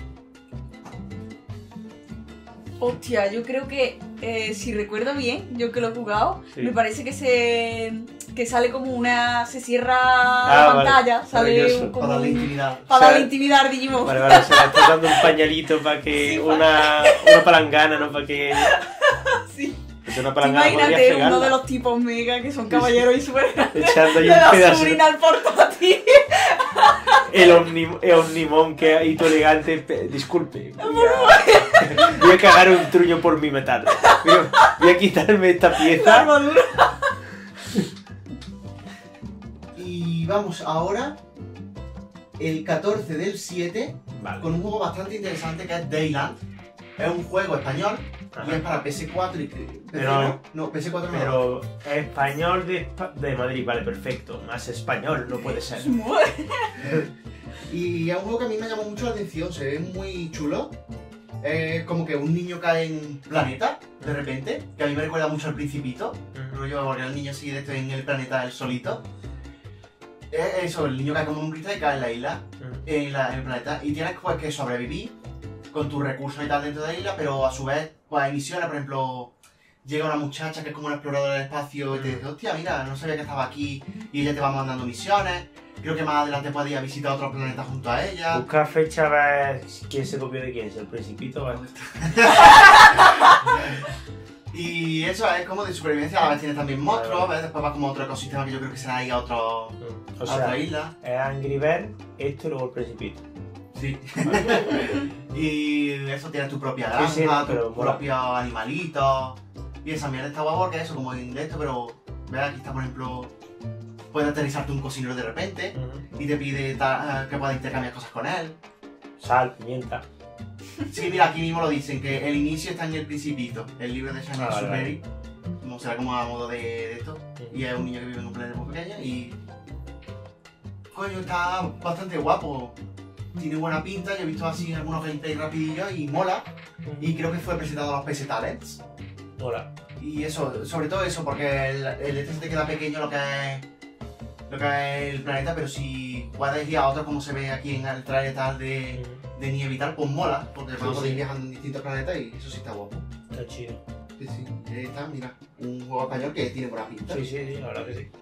Hostia, yo creo que, si recuerdo bien, yo que lo he jugado, Sí. me parece que sale como una... se cierra Ah, la vale. pantalla, sale Maravilloso. como... Para darle intimidad. para O sea, darle intimidar a Digimon. Vale, vale, se le está dando un pañalito para que Sí, una palangana, ¿no? Para que... Sí. Es una palangana podría Imagínate uno fregarla. de los tipos mega que son caballeros y súper grandes. Echando ahí Le un da pedazo. su al portátil. El Omnimon que ha ido elegante. Disculpe. Voy a cagar un truño por mi metal. Voy a quitarme esta La pieza. armadura. Y vamos ahora, el 14 del 7, Vale. con un juego bastante interesante que es Dayland. Es un juego español y es para PS4 y PC, Pero- no, PS4 no. Pero español de Madrid, vale, perfecto. Más español no puede ser. Y es un juego que a mí me llamó mucho la atención, se ve muy chulo. Es como que un niño cae en un planeta, de repente, que a mí me recuerda mucho al Principito. Rollo, porque el niño sigue en el planeta él solito. Es eso, el niño cae como un cristal y cae en la isla, en el planeta. Y tienes pues, que sobrevivir con tus recursos y tal dentro de la isla, pero a su vez, pues hay misiones, por ejemplo, llega una muchacha que es como una exploradora del espacio y te dice, hostia, mira, no sabía que estaba aquí, y ella te va mandando misiones. Creo que más adelante puedes ir a visitar otros planetas junto a ella. Busca fecha a ver quién se copió de quién, si el Principito o el... Y eso es como de supervivencia, a la vez tienes también monstruos, ¿ves? Después va como otro ecosistema que yo creo que será ahí a O a sea, otra isla. es Angry Bird, esto y luego el Principito. Sí. Y eso tienes tu propia granja, Sí, sí, no, pero tus mola. propios animalitos. Y esa mierda está guapo porque eso, como en esto, pero ves aquí está, por ejemplo, puedes aterrizarte un cocinero de repente y te pide que puedas intercambiar cosas con él. Sal, pimienta. Sí, mira, aquí mismo lo dicen, que el inicio está en el Principito, el libro de Shangri vale, Superi, como será como a modo de esto, y es un niño que vive en un planeta muy pequeño y... Coño, está bastante guapo, tiene buena pinta, yo he visto así algunos gameplay rapidillos y mola, y creo que fue presentado a los PS Talents, Hola. y eso, sobre todo eso, porque el este se te queda pequeño lo que es el planeta, pero si puedes ir a otros como se ve aquí en el trailer tal de nieve y tal, pues mola, porque Sí, vas a poder sí. ir viajando en distintos planetas y eso sí está guapo. Está chido. Sí, sí, ahí está, mira, un juego español que tiene buena pinta. Sí, sí, sí, la verdad que sí.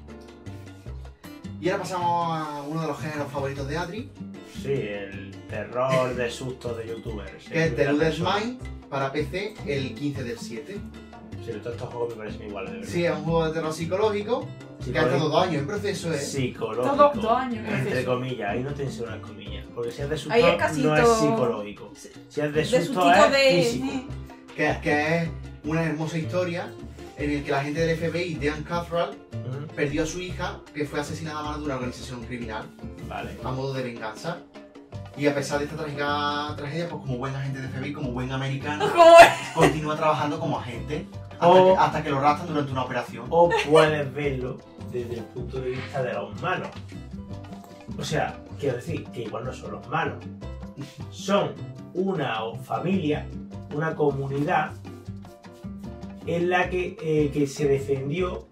Y ahora pasamos a uno de los géneros favoritos de Adri, Sí, el terror de sustos de youtubers. que es The Luder's Mind para PC el 15 del 7. Sí, todos estos juegos me parecen iguales, de verdad. Sí, es un juego de terror psicológico que ha estado 2 años en proceso, ¿eh? Psicológico. Todo 2 años en Entre proceso. comillas, ahí no te enseño unas comillas. Porque si es de susto, Ahí es casi no es todo- psicológico. Si es de De susto, sustito es de... físico. Que es una hermosa historia en el que la gente del FBI, Dean Cathrall, perdió a su hija, que fue asesinada a mano de una organización criminal, Vale. a modo de venganza. Y a pesar de esta trágica tragedia, pues como buen agente de FBI, como buen americano, ¿Cómo es? continúa trabajando como agente Oh. hasta que lo raptan durante una operación. O puedes verlo desde el punto de vista de los malos. O sea, quiero decir que igual no son los malos. Son una familia, una comunidad en la que se defendió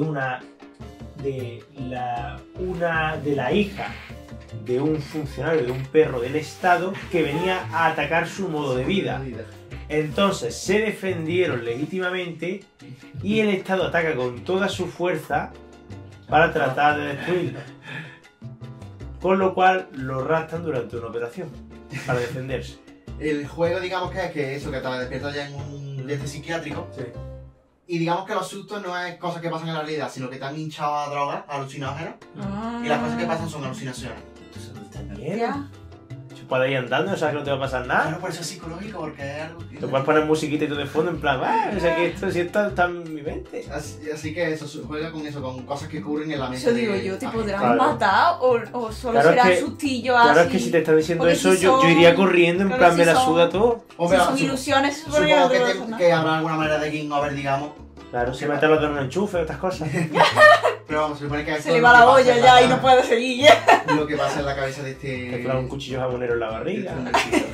de la hija de un funcionario, de un perro del Estado que venía a atacar su modo de vida. Entonces se defendieron legítimamente y el Estado ataca con toda su fuerza para tratar de destruirlo. Con lo cual lo raptan durante una operación para defenderse. El juego, digamos que eso, que te despiertas ya en un de este psiquiátrico. Sí. Y digamos que los sustos no es cosas que pasan en la realidad, sino que te han hinchado a drogas, alucinógenas. Ah. Y las cosas que pasan son alucinaciones. Bien. Ya. Si puedes ir andando, no sabes que no te va a pasar nada. Claro, por eso es psicológico, porque es algo que... Te puedes poner musiquita y todo de fondo en plan, o sea que esto sí está en mi mente. Así que eso, juega con eso, con cosas que ocurren en la mente. Eso digo yo, ¿te podrán Claro. matar o solo Claro, será es que- sustillo así? Claro, es que si te están diciendo Porque eso, si yo son- iría corriendo, en claro, plan, si me la son- suda todo. Hombre, Si son ilusiones, se supone que supongo no te va a que, pasar nada. que habrá alguna manera de game over, digamos. Claro, si meterlo en un enchufe, otras cosas. Pero vamos, se supone que Se le va la olla ya y no puede seguir ya. Lo que pasa en la cabeza de este... Te clava un cuchillo jamonero en la barriga. de este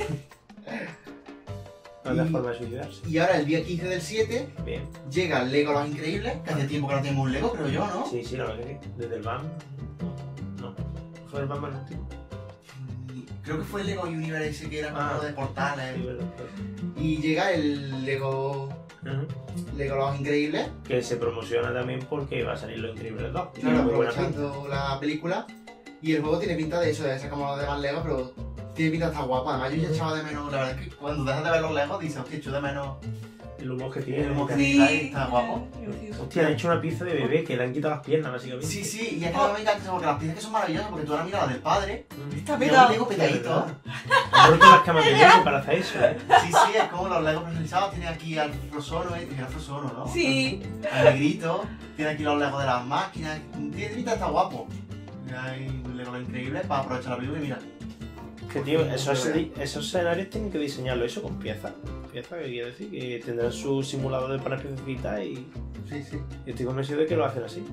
No hay Y- forma de suicidarse. Y ahora, el día 15 del 7, Bien. llega el Lego Los Increíbles, que hace tiempo que no tenemos un Lego, creo yo, ¿no? Sí, la verdad que sí. Desde el BAM. No. Fue el BAM el último. Creo que fue el Lego Universe ese que era como Ah. de portales. Sí, verdad. Y llega el Lego Los Increíbles, Que se promociona también porque va a salir Los Increíbles 2. claro, Tiene muy buena pinta. aprovechando la película. Y el juego tiene pinta de eso, de ser como los demás Legos, pero tiene pinta de estar guapo. Además, yo ya echaba de menos, la verdad es que cuando dejas de ver los Legos dices, hostia, echo de menos El humor que tiene. el humor que Sí. tiene ahí, está guapo. Hostia, le han hecho una pizza de bebé que le han quitado las piernas, básicamente. Sí, sí, y es que no me encanta porque las piezas que son maravillosas, porque tú ahora miras las del padre, Está y es petado. un Lego petadito. Han roto las camas de Lego para hacer eso, ¿eh? Sí, sí, es como los Legos personalizados, tiene aquí al Frozono, tiene al Frozono, ¿no? Sí. Al negrito, tiene aquí los Legos de las máquinas, tiene pinta de estar guapo. Hay un Lego increíble para aprovechar la película y mira. Que tío, esos escenarios tienen que diseñarlo eso con piezas. Piezas que quiere decir que tendrán su simulador de poner piececitas y Sí, sí. estoy convencido de que lo hacen así.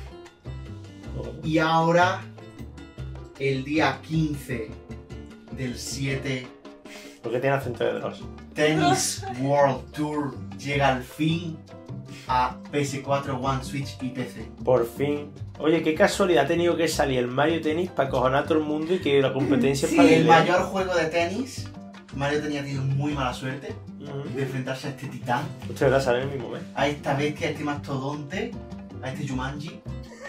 Y ahora, el día 15 del 7, Porque tiene acento de Dross. Tennis World Tour llega al fin a PS4, One, Switch y PC. Por fin. Oye, qué casualidad ha tenido que salir el Mario Tennis para cojonar a todo el mundo y que la competencia Sí, es para El él. mayor juego de tenis, Mario tenía tenido muy mala suerte Ujú. de enfrentarse a este titán, Usted verá, sale en el mismo mes. a esta bestia, a este mastodonte, a este Jumanji.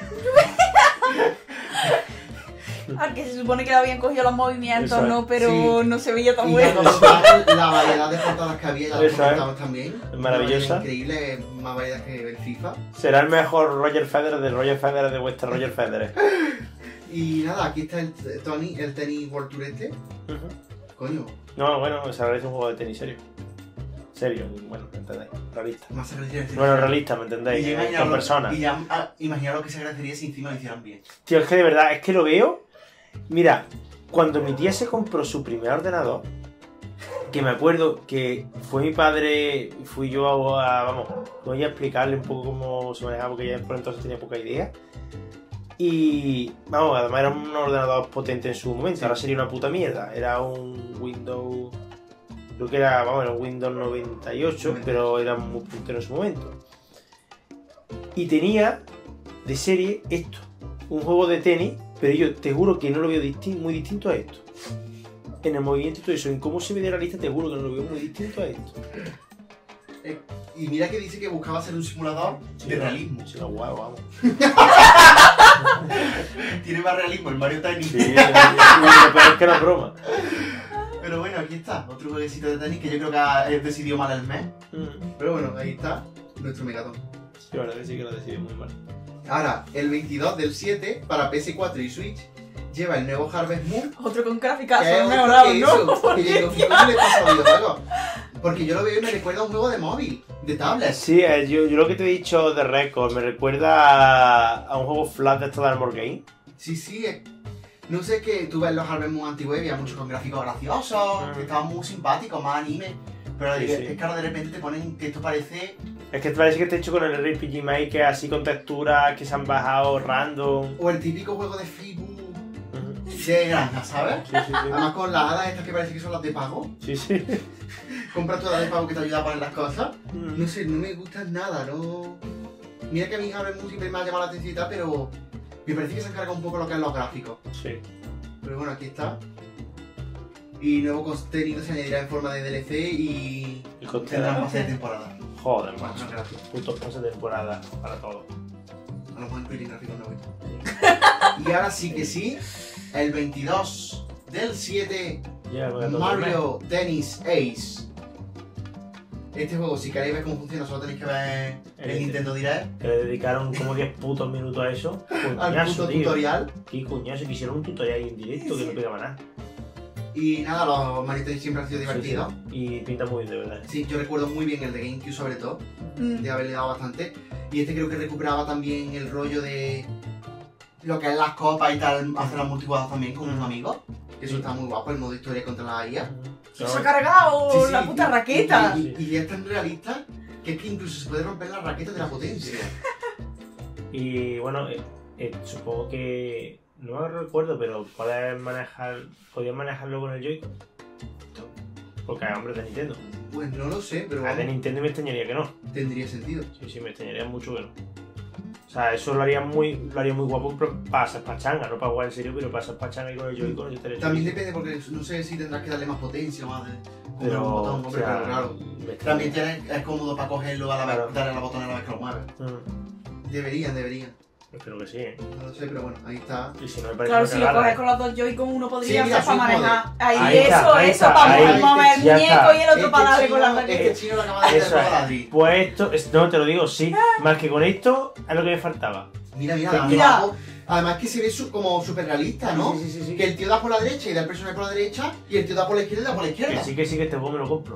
Al que se supone que le habían cogido los movimientos, Eso es. ¿no? Pero Sí. no se veía tan Y bueno. la variedad de portadas que había, ya lo Eso es. comentamos también. Es maravillosa. Una variedad increíble, más variedad que el FIFA. Será el mejor Roger Federer del Roger Federer de vuestra Roger Federer. Y nada, aquí está el Tony, el Tennis World Tour este. Ujú. Coño, No, bueno, se realiza un juego de tenis serio. Serio, bueno, ¿me entendéis? Realista. más se agradecería decir. Bueno, realista, ¿me entendéis? Y ya Con imaginaros- personas. Y ya imaginaros lo que se agradecería si encima lo hicieran bien. Tío, es que de verdad, es que lo veo. Mira, cuando mi tía se compró su primer ordenador, que me acuerdo que fue mi padre, fui yo vamos, voy a explicarle un poco cómo se manejaba, porque ella por entonces tenía poca idea. Y, vamos, además era un ordenador potente en su momento, ahora sería una puta mierda. Era un Windows, creo que era, vamos, era un Windows 98, pero era muy puntero en su momento. Y tenía de serie esto, un juego de tenis, pero yo te juro que no lo veo muy distinto a esto. En el movimiento y todo eso, en cómo se ve de la lista, te juro que no lo veo muy distinto a esto. Y mira que dice que buscaba ser un simulador de realismo. Sí, lo guau, vamos. Tiene más realismo el Mario Tennis. Sí, lo peor es que no es broma. Pero bueno, aquí está, otro jueguecito de tenis que yo creo que ha decidido mal el mes. Pero bueno, ahí está nuestro Megaton. Sí, la verdad que sí que lo decidí muy mal. Ahora, el 22 del 7 para PS4 y Switch lleva el nuevo Harvest Moon. Otro con Que gráficas es otro mejoradas, que ¿no? eso, que yo digo, ¿cómo le pasa a videojuegos? Porque yo lo veo y me recuerda a un juego de móvil, de tablet. Sí, yo lo que te he dicho de Record me recuerda a un juego flash de esto de Armor Game. Sí, sí, no sé, que tú ves los Harvest Moon antiguos y había muchos con gráficos graciosos, que estaban muy simpáticos, más anime. Pero Sí, es sí. que ahora de repente te ponen que esto parece... Es que parece que está hecho con el RPG Maker, así con texturas que se han bajado random. O el típico juego de Facebook Ujú. de granja, ¿sabes? Sí, sí, Además con las hadas estas que parece que son las de pago. sí. Sí, sí. Compras todas las de pago que te ayuda a poner las cosas. No sé, no me gustan nada, no... Mira que a mí Harvest Moon siempre me ha llamado la atención y tal, pero me parece que se encarga un poco lo que es los gráficos. Sí. Pero bueno, aquí está. Y nuevo contenido se añadirá en forma de DLC y Y con tendrán pase de temporada. Joder, Bueno, macho. no gracias. Putos pases de temporada para todo. A lo mejor incluyen gráficos nuevos. Y ahora sí que sí, el 22 del 7, Ya, voy a tocar Mario Tennis Ace. Este juego, si queréis ver cómo funciona, solo tenéis que ver el Nintendo Direct. Que le dedicaron como 10 putos minutos a eso. Al Coñazo, puto tío. tutorial. Qué coñazo, que hicieron un tutorial ahí en directo que no pegaba nada. Y nada, los Mario Tennis siempre han sido divertidos. Sí, sí. Y pinta muy bien, de verdad. Sí, yo recuerdo muy bien el de GameCube sobre todo, de haberle dado bastante. Y este creo que recuperaba también el rollo de lo que es las copas y tal, hacer los multijugadores también con unos amigos. Eso está muy guapo, el modo historia contra la IA. Se ha cargado Sí, sí, la puta raqueta. Y es tan realista que es que incluso se puede romper la raqueta de la potencia. Y bueno, supongo que. No lo recuerdo, pero podías manejarlo con el Joy-Con. Porque hay hombres de Nintendo. Pues no lo sé, pero De Nintendo me extrañaría que no. tendría sentido. Sí, me extrañaría mucho que no. O sea, eso lo haría muy guapo para hacer pachanga, no para jugar en serio, pero para hacer pachanga y con el Joy-Con yo estaría También chulísimo. depende porque no sé si tendrás que darle más potencia o más de... Pero, un botón, hombre, o sea, pero claro. me También es cómodo para cogerlo a la vez, Claro. darle a la botón a la vez que lo mueves. Deberían. Espero que sí, ¿eh? No lo sé, pero bueno, ahí está. Y si no me parece Claro, una si lo cagada, coges con los dos Joy-Con, uno podría Sí, mira, hacer para sí, manejar. Ahí Ahí, está, ahí eso, está, para ahí, mover el ya muñeco está. y el otro para darle con la Este raqueta. chino lo acaba de Eso hacer es. Ladri. Pues esto, no te lo digo, sí, más que con esto es lo que me faltaba. Mira, Mira. además que se ve como súper realista, ¿no? Sí. Que el tío da por la derecha y da el personaje por la derecha y el tío da por la izquierda y da por la izquierda. Que sí, que este juego me lo compro.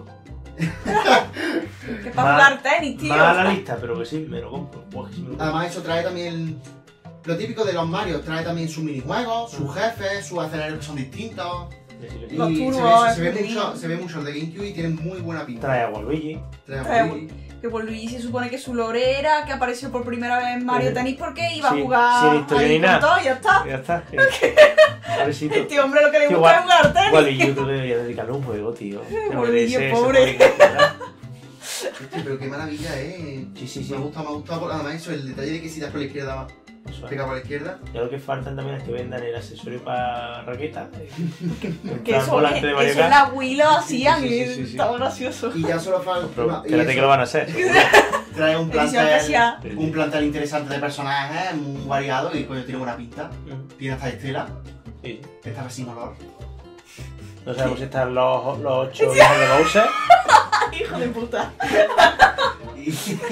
Que para jugar tenis, tío. Más a la lista, pero que sí, me lo compro. Pues que sí me lo compro. Además eso trae también lo típico de los Mario, trae también sus minijuegos, sus jefes, sus escenarios que son distintos. Que sí, que sí. Los Y turbos, se ve entretenido. mucho el de GameCube y tiene muy buena pinta. Trae a Waluigi. Trae a Trae a Waluigi. Que por Luigi se supone que su lore era que apareció por primera vez en Mario Tennis porque iba Sí, a jugar sin historia ahí ni con nada. todo y ya está. Ya está. Pobrecito. Este hombre lo que le Tío, gusta es jugar tenis. Waluigi yo creo que debería dedicarle un juego, tío. Se Waluigi, merece ese pobre. juego, ¿verdad? Hostia, pero qué maravilla, Sí. Me ha gustado. Además eso, el detalle de que si das por la izquierda, Eso es. pega por la izquierda. Ya lo que faltan también es que vendan el accesorio para raqueta. Que eso, volante de Mario eso en Kart. la Wii lo hacían Sí, y sí. estaba gracioso. Y ya solo falta... Pero y espérate eso, que lo van a hacer. trae un Edición especial. plantel interesante de personajes, muy variado y coño, tiene buena pinta. Tiene hasta Estela, Sí. esta sin olor. No sabemos si están los 8 hijos de Bowser. Hijo de puta. Y...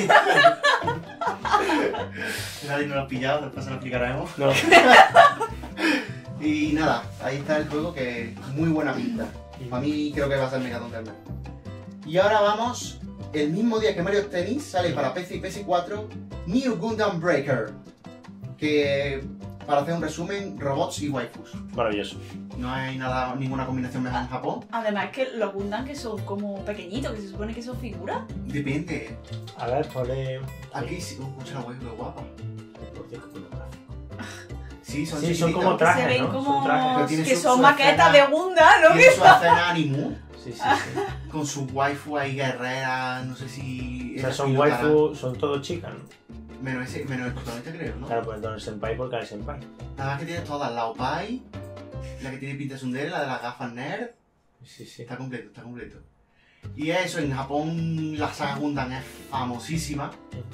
Nadie nos lo ha pillado, después se lo explicaremos. No. Y nada, ahí está el juego que muy buena pinta. Para mí creo que va a ser Megaton también. Y ahora vamos, el mismo día que Mario Tennis sale para PC y PS4 New Gundam Breaker. Que, para hacer un resumen, robots y waifus. Maravilloso. No hay ninguna combinación mejor en Japón. Además que los Gundam que son como pequeñitos, que se supone que son figuras. Depende. A ver, ponle. Aquí sí, escucha la waifu, qué guapa. Por Dios, qué pornográfico. Sí, son Sí, son chiquititos. como trajes, se ven ¿no? como Son trajes. Pero tiene que su- son su maquetas escena. de Gundam, ¿no? Tiene su escena Animu, Sí. con su waifu ahí guerrera, no sé si... O sea, ella son pilotará. waifu, son todos chicas, ¿no? Menos el protagonista creo, ¿no? Claro, pues entonces senpai porque es senpai. Nada más que tiene todas, la Opai, la que tiene pinta tsundere, la de las gafas nerd, Sí. está completo. Y eso, en Japón la saga Gundam es famosísima,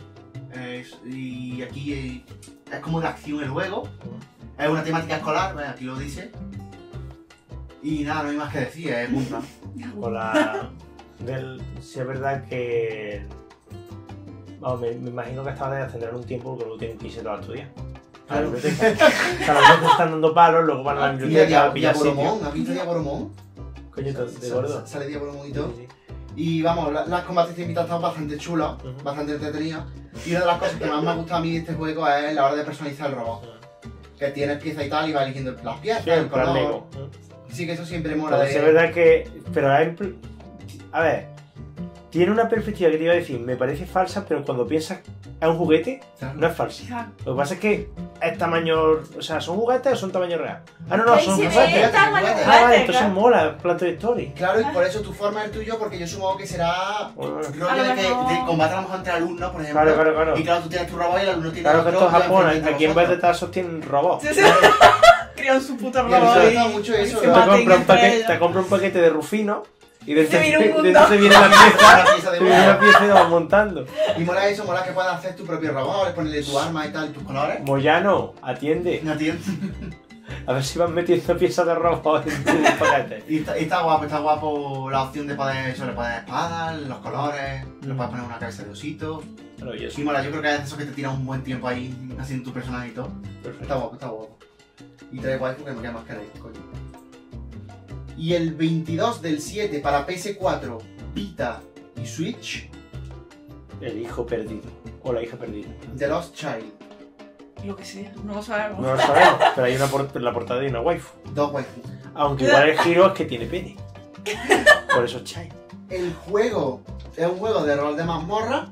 y aquí es como de acción el juego, es una temática escolar, ¿ves? Aquí lo dice, y nada, no hay más que decir, es Gundam. Con la. Si es verdad que. Vamos, me imagino que esta vez tendrán un tiempo porque luego tienen que irse todos a estudiar. A la Claro. biblioteca. O sea, los dos están dando palos, luego van a la Y biblioteca a pillar sitio. Diaboromon, ¿has visto Diaboromon? Coño, de gordo. Sale Diaboromon y todo. Sí. Y vamos, las combates de mitad están bastante chulos, Ujú. bastante entretenidos. Y una de las cosas que más me gusta a mí de este juego es la hora de personalizar el robot. Que tienes piezas y tal y vas eligiendo las piezas, Sí, el en plan color. Lego. Sí, que eso siempre mola. Entonces, es verdad que. Pero a ver. Tiene una perspectiva que te iba a decir, me parece falsa, pero cuando piensas es un juguete, Claro. no es falsa. Hija, Lo que pasa es que es tamaño. O sea, ¿son juguetes o son tamaño real? Ah, no, ahí son se juguetes. ve tamaño juguetes. Ah, vale, juguete, entonces claro. mola, Planto de Story. Claro, y por eso tú formas el tuyo, porque yo supongo que será Bueno, rollo A lo de que mejor- de combate a lo mejor entre alumnos, por ejemplo. Claro. Y claro, tú tienes tu robot y el alumno tiene Claro que otro. esto es y al Japón, final aquí en vez de vosotros. tazos tienen robots. Sí. Crean su puta Y a mí me robot gusta y- mucho eso, y se Te ¿no? maten compra un entre paquete, ellos. te compra un paquete de Rufino y dentro Te viene un dentro Gundam. te viene la pieza, La pieza de te viene huevo. la pieza y lo vas montando. Y mola eso, mola que puedas hacer tu propio robot, ponerle tu arma y tal, tus colores. Moyano, atiende. No entiendo. A ver si van metiendo piezas de robot en tu paquete. Y está guapo la opción de poder, eso, le pones espadas, los colores, le puedes poner una cabeza de osito. Maravilloso. Y mola, yo creo que es de eso que te tira un buen tiempo ahí haciendo tu personaje y todo. Perfecto. Está guapo, está guapo. Y trae waifu que me más queréis, coño. Y el 22 del 7 para PS4, Vita y Switch, El hijo perdido. O la hija perdida. The Lost Child. Lo que sea, no lo sabemos. No lo sabemos, pero hay la portada de una waifu. Dos waifus. Aunque igual el giro es que tiene pene. Por eso es Chai. El juego es un juego de rol de mazmorra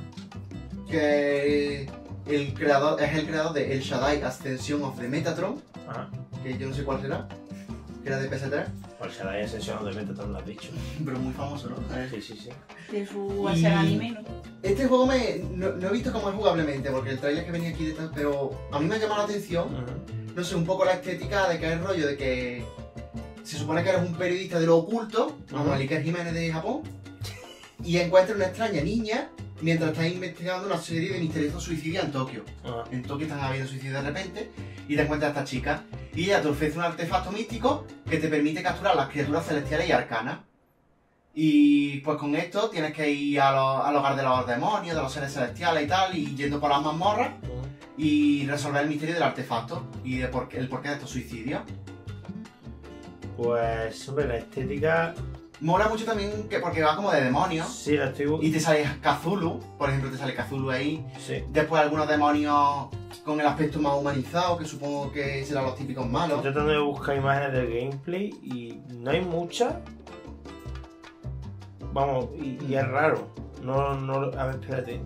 que el creador es el creador de El Shaddai Ascension of the Metatron, Ajá. que yo no sé cuál será, que era de PS3, Pues será la ascensión de Metatron, lo has dicho. pero muy famoso, ¿no? Sí, sí, sí. De su hacer anime, ¿no? Este juego no he visto cómo es jugablemente, porque el trailer que venía aquí detrás, pero a mí me ha llamado la atención, no sé, un poco la estética de que es el rollo de que se supone que eres un periodista de lo oculto, como Iker Jiménez de Japón, y encuentras una extraña niña mientras estás investigando una serie de misteriosos suicidios en Tokio. En Tokio están habiendo suicidios de repente y te encuentras a esta chica y ella te ofrece un artefacto místico que te permite capturar las criaturas celestiales y arcanas. Y pues con esto tienes que ir al hogar de los demonios, de los seres celestiales y tal, y yendo por las mazmorras y resolver el misterio del artefacto y el porqué de estos suicidios. Pues, hombre, la estética. Mola mucho también que porque va como de demonios. Sí, la estoy. Y te sale Cthulhu, por ejemplo, te sale Cthulhu ahí. Sí. Después algunos demonios con el aspecto más humanizado, que supongo que serán los típicos malos. Estoy tratando de buscar imágenes del gameplay y no hay muchas. Vamos, y es raro. No, a ver, espérate.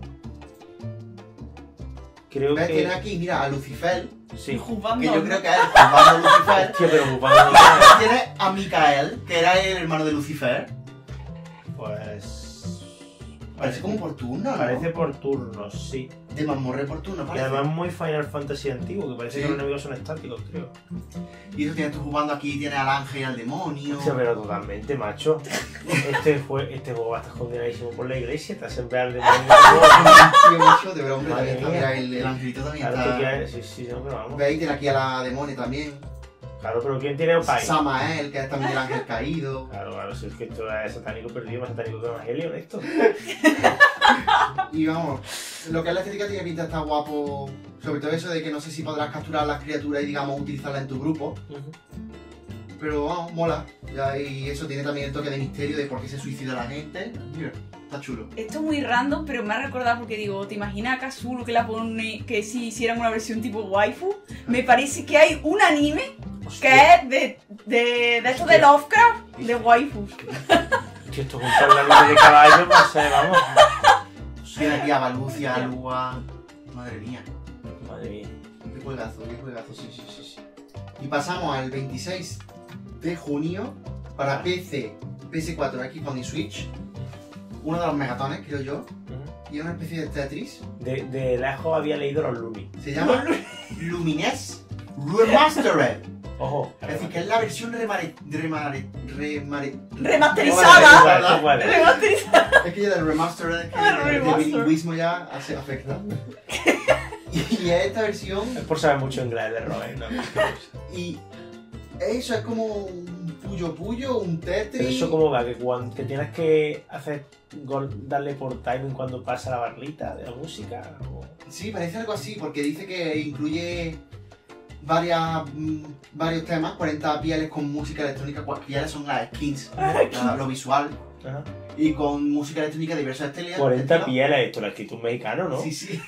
Creo ¿Ves? que. Tiene aquí, mira, a Lucifer, Sí. Juzgando. que yo creo que es el hermano de Lucifer. Hostia, pero ocupando. Tiene a Micael, que era el hermano de Lucifer. Pues. Parece como por turno, ¿no? Parece por turnos, sí. De mazmorra por turno, Y parece. además muy Final Fantasy antiguo, que parece Sí. que los enemigos son estáticos, creo. Y eso tienes tú jugando aquí, tienes al ángel y al demonio. Hostia, pero totalmente, macho. Este juego va a estar condenadísimo por la iglesia, te hacen ver al demonio. Sí, mucho, de verdad, hombre, Madre también está, mía. mira, el angelito también Claro, está. tú quieres- sí, sí, no, pero vamos. ¿Veis? Tiene aquí a la demonio también. Claro, pero ¿quién tiene Opay? Samael, que es también el ángel caído. Claro, claro, si es que esto es satánico perdido, más satánico que Evangelio, esto. Y vamos, lo que es la estética tiene pinta de estar guapo. Sobre todo eso de que no sé si podrás capturar las criaturas y digamos utilizarlas en tu grupo. Pero vamos, mola. Y eso tiene también el toque de misterio de por qué se suicida la gente. Mira, está chulo. Esto es muy random, pero me ha recordado porque digo, ¿te imaginas a Kazulu que la pone, que si hicieran una versión tipo waifu? Me parece que hay un anime que es de esto de Lovecraft, de waifus. Que esto es un parlamento de caballo, no sé, vamos. Tiene aquí a Balucia, a Lua. Madre mía. Madre mía. Qué juegazo, sí. Y pasamos al 26 de junio para PC, PS4, Xbox y Switch. Uno de los megatones, creo yo. Y es una especie de Tetris. De lejos había leído los Looney. Se llama Lumines Remastered. Ojo. Es decir, que es la versión Remasterizada. Vale. Remasterizada. Es que ya del remastered, es que el Remastered. bilingüismo ya afecta. Y es esta versión, Es por saber mucho inglés de Roy, ¿no? y eso es como un puyo, un Tetris. Pero eso como va, que tienes que hacer darle por timing cuando pasa la barrita de la música. O... Sí, parece algo así, porque dice que incluye varios temas, 40 pieles con música electrónica, pieles son las skins, lo visual, Ajá. y con música electrónica de diversos estilos. 40 pieles, esto lo ha escrito un mexicano, ¿no? Sí.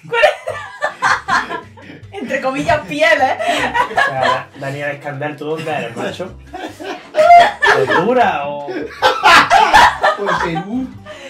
Entre comillas, pieles. O sea, Daniel Escandal, ¿tú dónde eres, macho? ¿Honduras o...? Por Perú.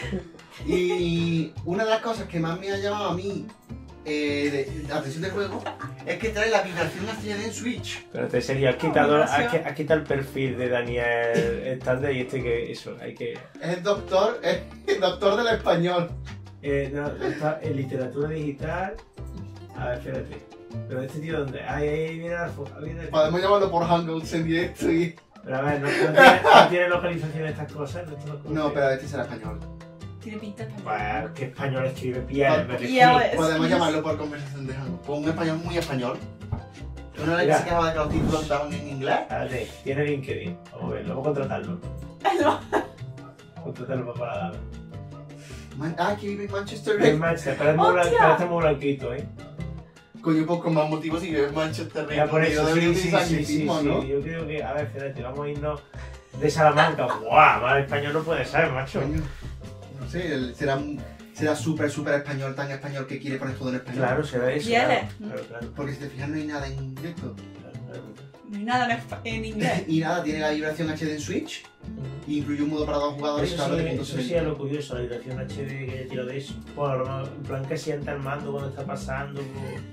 Y una de las cosas que más me ha llamado a mí de la atención del juego es que trae la vibración accesible en Switch. Pero te sería, has quitado el perfil de Daniel Escandal y que eso, hay que... Es el doctor del español. No, está en literatura digital... A ver, espérate. Pero este tío, ¿dónde? Ahí viene la foto. Podemos llamarlo por Hangouts en directo y... Pero a ver, no tiene localización estas cosas. No, pero este será español. Tiene pinta de Pues, ¿qué español escribe pieles? Pieles. Podemos llamarlo por conversación de Hangouts. Pues un español muy español. ¿Tú no eres que se quejaba de que los títulos estaban en inglés? Espérate, tiene LinkedIn. Vamos a ver, vamos a contratarlo. Contratarlo para la Que vive en Manchester. en Manchester, pero es muy blanquito, ¿eh? Coño, pues con más motivos si vive en Manchester. Ya por eso, debería sí, utilizar sí, anglicismo, ¿no? yo creo que, a ver, espérate, vamos a irnos de Salamanca. ¡Buah! Más español no puede ser, macho. Coño, no sé, será súper español, tan español que quiere poner todo en español. Claro, será eso. ¿Quieres? Claro. Porque si te fijas no hay nada en directo. Claro. No hay nada en inglés. Y nada, tiene la vibración HD en Switch. E incluye un modo para dos jugadores. Eso sí es lo curioso, la vibración HD que tiro de eso. Bueno, en plan que sienta el mando cuando está pasando.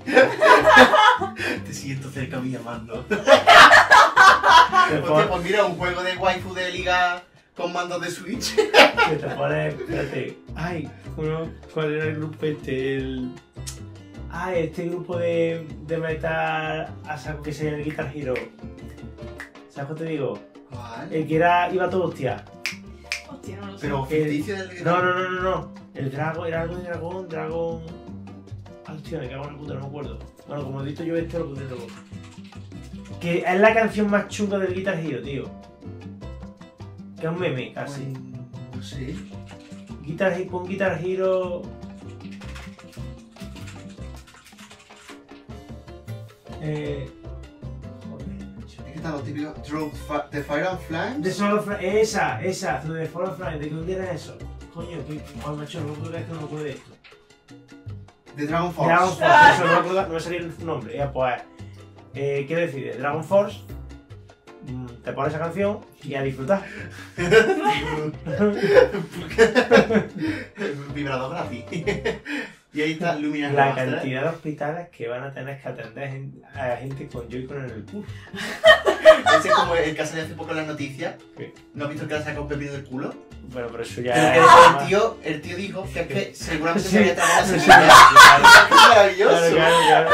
Te siento cerca mío, mando. Te Hostia, pues mira, un juego de waifu de liga con mandos de Switch. que te pone, espérate, ay, ¿cuál era el grupo este? Este grupo de metal a saco que se llama el Guitar Hero. ¿Sabes qué te digo? ¿Cuál? El que iba todo hostia. Hostia, no lo sé. Pero ficticio del No. El dragón, era algo de dragón. Hostia, me cago en la puta, no me acuerdo. Bueno, como he visto yo esto, lo puse todo. Que es la canción más chunga del Guitar Hero, tío. Que es un meme, casi. No sé. Pon Guitar Hero. Es que están los típicos Through the Fire and Flames. The Soul of Flame, esa, Through the Fall of Flame, ¿de qué día era eso? Coño, macho, no puedo creer que no me acuerdo de esto. De Dragon Force. Dragon Force, eso no me salía el nombre. Ya, pues, ¿qué decides? Dragon Force, te pones esa canción y a disfrutar. Vibrador gratis. Y ahí está Luminous La Remastered. cantidad de hospitales que van a tener que atender a gente con Joy-Con en el culo. Ese es como el que ha salido hace poco en las noticias. Sí. ¿No has visto el que le ha sacado un pepino del culo? Bueno, pero eso Pero ya que es... el tío dijo que es que seguramente Sí. se había tragado la Sí. semilla. ¡Qué maravilloso! Claro.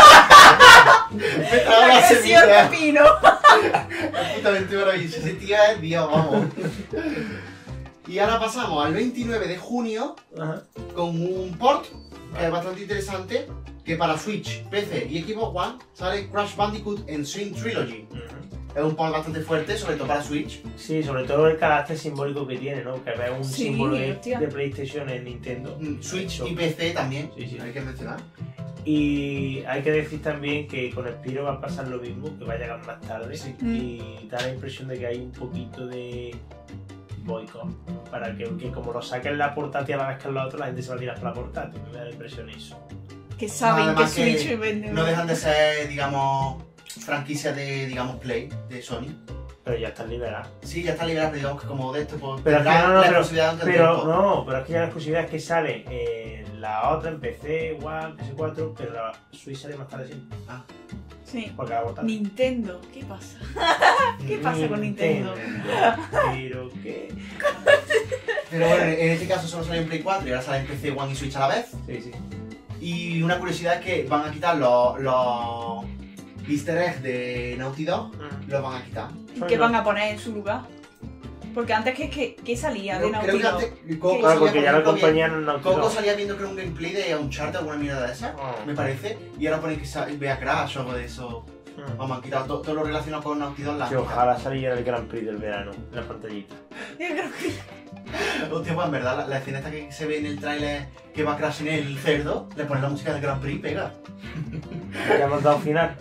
Me tragaba la Creció el semilla. pepino. Absolutamente maravilloso. Ese tío es Dios, vamos. Y ahora pasamos al 29 de junio Ajá. con un port que es bastante interesante, que para Switch, PC y Xbox One sale Crash Bandicoot Insane Trilogy. Es un port bastante fuerte, sobre todo para Switch. Sí, sobre todo el carácter simbólico que tiene, ¿no? Que ve un Sí, símbolo hostia. de PlayStation en Nintendo. Switch Eso. y PC también, Sí. hay que mencionar. Y hay que decir también que con Spyro va a pasar lo mismo, que va a llegar más tarde. Sí. Y da la impresión de que hay un poquito de boicot. Para que como lo saquen la portátil a la vez que en la otra, la gente se va a tirar por la portátil. Me da la impresión eso. Que saben que Además que Switch vende. No dejan de ser, digamos, franquicias de, digamos, Play, de Sony. Pero ya están liberadas. Sí, ya está liberado, pero digamos que como de esto, pues Pero es que tendrá no, la pero exclusividad durante el tiempo. pero es que ya la exclusividad es que sale en la otra, en PC, One, PS4, pero la Switch sale más tarde siempre. Sí. Porque la portátil. Nintendo, ¿qué pasa? ¿Qué pasa con Nintendo? Pero qué. Pero bueno, en este caso solo sale en Play 4 y ahora sale en PC, One y Switch a la vez. Sí. Y una curiosidad es que van a quitar los easter eggs de Naughty Dog, los van a quitar. ¿Qué van a poner en su lugar? Porque antes que salía de Creo Naughty que Dog. antes Coco Claro, salía, porque ya por la ejemplo, compañía no Naughty Coco Dog. salía viendo creo un gameplay de Uncharted o alguna mierda de esa, me parece, y ahora ponen que vea Crash o algo de eso. Vamos, han quitado todo lo relacionado con Naughty Dog. Que ojalá saliera el Grand Prix del verano, en la pantallita. Yo creo que Hostia, pues en verdad, la escena esta que se ve en el tráiler que va Crash en el cerdo, le ponen la música del Grand Prix y pega. Ya hemos dado final.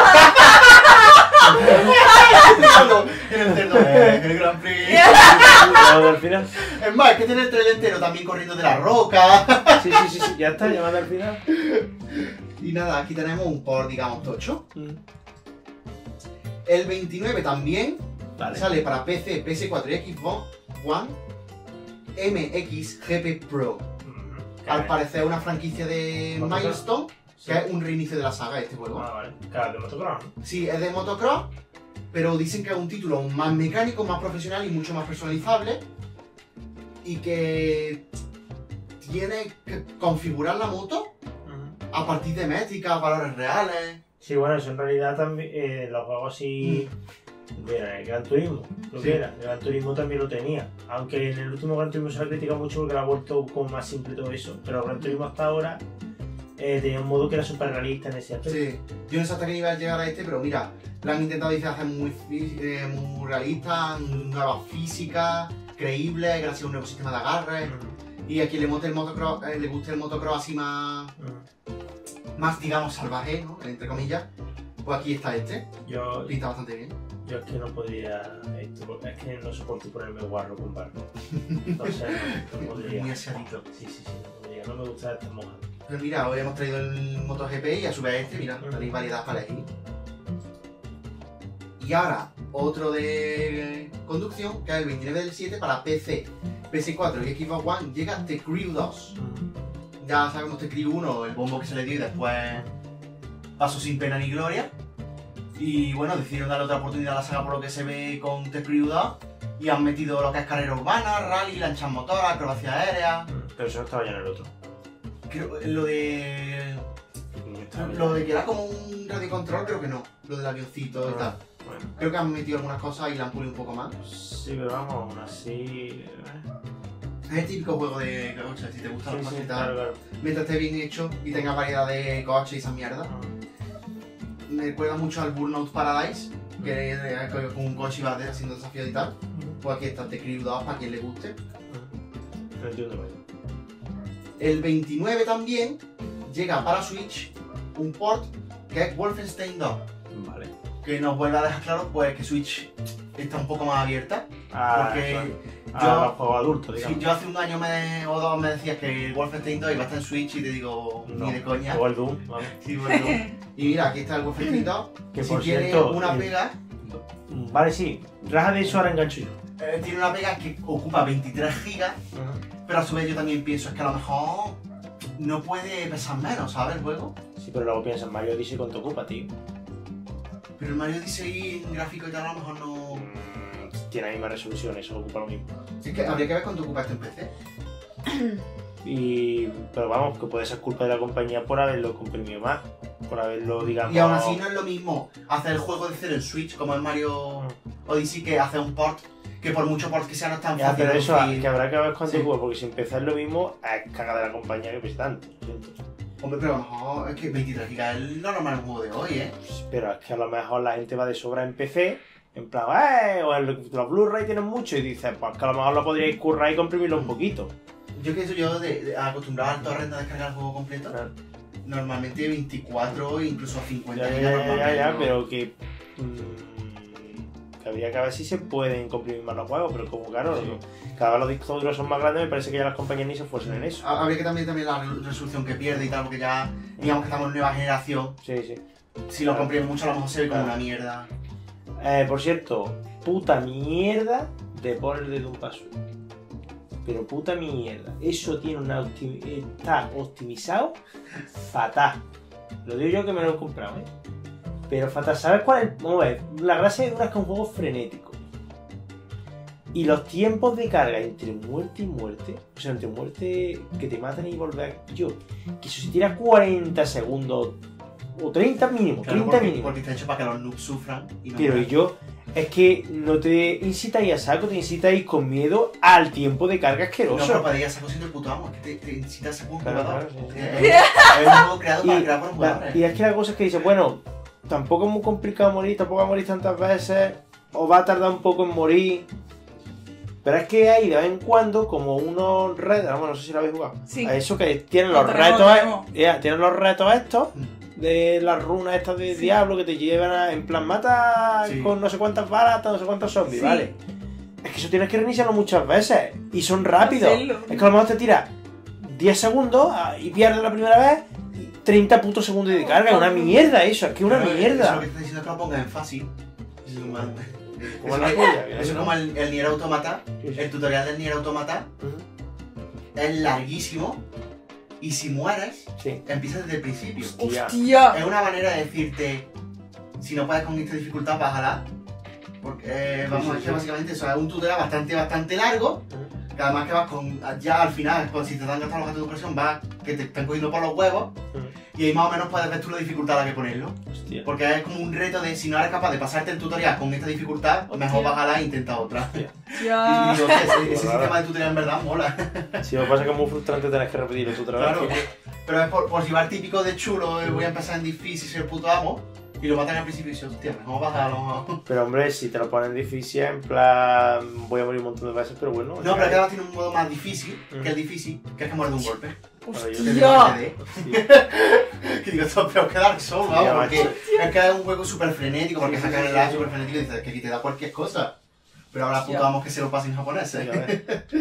En el cerdo, en el Grand Prix. Ya hemos dado final. Es más, es que tiene el trailer entero también corriendo de la roca. Sí, ya está, ya hemos dado el final. Y nada, aquí tenemos un port, digamos, tocho. El 29 también Vale. sale para PC, PS4 y Xbox One MXGP Pro. Al parecer una franquicia de Motocross. Milestone, Sí. que es un reinicio de la saga de este juego. Ah, vale. Claro, de motocross, ¿no? Sí, es de motocross, pero dicen que es un título más mecánico, más profesional y mucho más personalizable. Y que tiene que configurar la moto a partir de métricas, valores reales. Sí, bueno, eso en realidad también, los juegos así de Gran Turismo, lo Sí. que era, el Gran Turismo también lo tenía, aunque en el último Gran Turismo se ha criticado mucho porque lo ha vuelto como más simple todo eso, pero el Gran Turismo hasta ahora Tenía un modo que era súper realista en ese aspecto. Sí, yo no sé hasta qué nivel llegar a este, pero mira, lo han intentado hacer muy realista, nuevas físicas, creíbles, gracias a un nuevo sistema de agarre. Y a quien le guste el motocross así más, digamos, salvaje, ¿no? Entre comillas, pues aquí está este. Pinta bastante bien. Yo es que no podría esto, porque es que no soporto ponerme guarro con barro. No sé, no podría. Muy aseadito. Sí, no podría. No me gusta estar mojado. Pues mira, hoy hemos traído el MotoGP y a su vez este, mira, tenéis variedad para elegir. Y ahora, otro de conducción, que es el 29 del 7 para PC, PS4 y Xbox One, llega The Crew 2. Ya sabemos The Crew 1, el bombo que se le dio y después pasó sin pena ni gloria. Y bueno, decidieron darle otra oportunidad a la saga por lo que se ve con The Crew 2. Y han metido lo que es carrera urbana, rally, lanchas motoras, acrobacia aérea. Pero eso no estaba ya en el otro. Creo lo de que era como un radio control, creo que no. Lo del avioncito y tal. Bueno. Creo que han metido algunas cosas y la han pulido un poco más. Sí, pero vamos, aún así. Es el típico juego de coches, si te gustan los coches y tal. Claro. Mientras esté bien hecho y tenga variedad de coches y esa mierda. Me recuerda mucho al Burnout Paradise, que es con un coche y va haciendo desafíos y tal. Pues aquí está The Crew 2 para quien le guste. No entiendo bien. El 29 también llega para Switch un port que es Wolfenstein 2. Vale. Que nos vuelve a dejar claro pues que Switch está un poco más abierta. Porque los juegos adultos, digamos. si yo hace un año o dos me decías que Wolfenstein 2 iba a estar en Switch y te digo, No, ni de coña. o el Doom, vamos. Sí, bueno. Y mira, aquí está el Wolfenstein 2. Que si por tiene cierto, una pega, Vale, sí. Raja de eso ahora engancho yo. tiene una pega que ocupa 23 gigas, pero a su vez yo también pienso es que a lo mejor no puede pesar menos, ¿sabes? El juego. Sí, pero luego piensas, Mario Odyssey cuánto ocupa, tío. Pero el Mario Odyssey en gráfico y tal a lo mejor no... Tiene la misma resolución, eso ocupa lo mismo. Es que habría que ver cuánto ocupa esto en PC. Pero vamos, que puede ser culpa de la compañía por haberlo comprimido más. Por haberlo, digamos... Y aún así no es lo mismo hacer el juego de cero en Switch como en Mario Odyssey que hacer un port, que por mucho port que sea no es tan Ya, fácil. pero eso decir, que habrá que ver cuánto Sí. ocupa, porque si empezar lo mismo, es caga de la compañía que pesa tanto. Hombre, pero a lo mejor es que 23 GB es lo normal en un juego de hoy, ¿eh? Pero es que a lo mejor la gente va de sobra en PC, en plan, o los Blu-ray tienen mucho, y dices, pues que a lo mejor lo podríais currar y comprimirlo un poquito. Yo que soy yo de acostumbrado al torrent a descargar el juego completo, Claro. normalmente 24 e incluso 50 Ya, GB ya, normalmente. pero que habría que ver si se pueden comprimir más los juegos, pero como claro, cada vez los discos duros son más grandes, me parece que ya las compañías ni se esfuerzan en eso. Habría que también la resolución que pierde y tal, porque ya digamos que estamos en nueva generación. Sí. Si lo comprimen mucho a lo mejor se ve como una mierda. Por cierto, puta mierda de poner de un paso. Pero puta mierda, eso tiene está optimizado fatal. Lo digo yo que me lo he comprado, Pero fatal, ¿sabes cuál es? Vamos a ver, la gracia de Dura es que es un juego frenético. Y los tiempos de carga entre muerte y muerte, o sea, entre muerte que te matan y volver yo, que eso se tira 40 segundos o 30 mínimo, Claro, 30 porque, mínimo. porque está hecho para que los noobs sufran. Y no Pero yo, es que no te incitáis a saco, te incitáis con miedo al tiempo de carga No, asqueroso. pero para ir a saco siendo el puto amo, es que te incita a ser un Claro, jugador. claro, sí. Es un juego creado para crear por jugadores. Y es que la cosa es que dices, bueno, tampoco es muy complicado morir, tampoco va a morir tantas veces, o va a tardar un poco en morir. Pero es que hay de vez en cuando como unos retos, vamos, no sé si lo habéis jugado. Sí. A eso que tienen los Lo tenemos, retos, tenemos. tienen los retos estos de las runas estas de diablo que te llevan a, en plan mata Sí. con no sé cuántas balas, no sé cuántos zombies, Sí. ¿vale? Es que eso tienes que reiniciarlo muchas veces y son rápidos. Hacerlo. Es que a lo mejor te tira 10 segundos y pierdes la primera vez y 30 putos segundos de carga. Es una mierda eso, es que es una Pero Eso mierda. lo que te está diciendo es que lo pongas en fácil. Eso es como- Como eso la es- polla, eso es como el Nier Automata. Sí, sí. El tutorial del Nier Automata Ujú. es larguísimo y si mueres, Sí. empiezas desde el principio. Tía. ¡Hostia! Es una manera de decirte, si no puedes con esta dificultad, bájala. Porque vamos, sí, es que sí. básicamente eso es un tutorial bastante largo. Que además que vas con, ya al final, si te dan gastado los gatos de presión, vas que te están cogiendo por los huevos. Y ahí más o menos puedes ver tú la dificultad a la que ponerlo. Hostia. Porque es como un reto de si no eres capaz de pasarte el tutorial con esta dificultad, mejor Hostia. bájala e intenta otra. Y Ya. digo, ese Pues sistema de tutorial en verdad mola. Si lo que pasa es que es muy frustrante tener que repetirlo tú otra vez. Claro. Pero es por si va el típico de chulo, voy a empezar en difícil, soy el puto amo, y lo matan al principio y dicen, hostia, mejor bajarlo. Pero hombre, si te lo ponen difícil, en plan, voy a morir un montón de veces, pero bueno. No, pero es que ahora tiene un modo más difícil que el difícil, que es que muere de un golpe. ¡Hostia! Que digo, esto es peor que Dark Souls, Hostia, vamos, porque macho. es que es un juego súper frenético, porque sacan el lado súper frenético y dices que aquí te da cualquier cosa. Pero ahora puto amo que se lo pasen japoneses. Ya ves.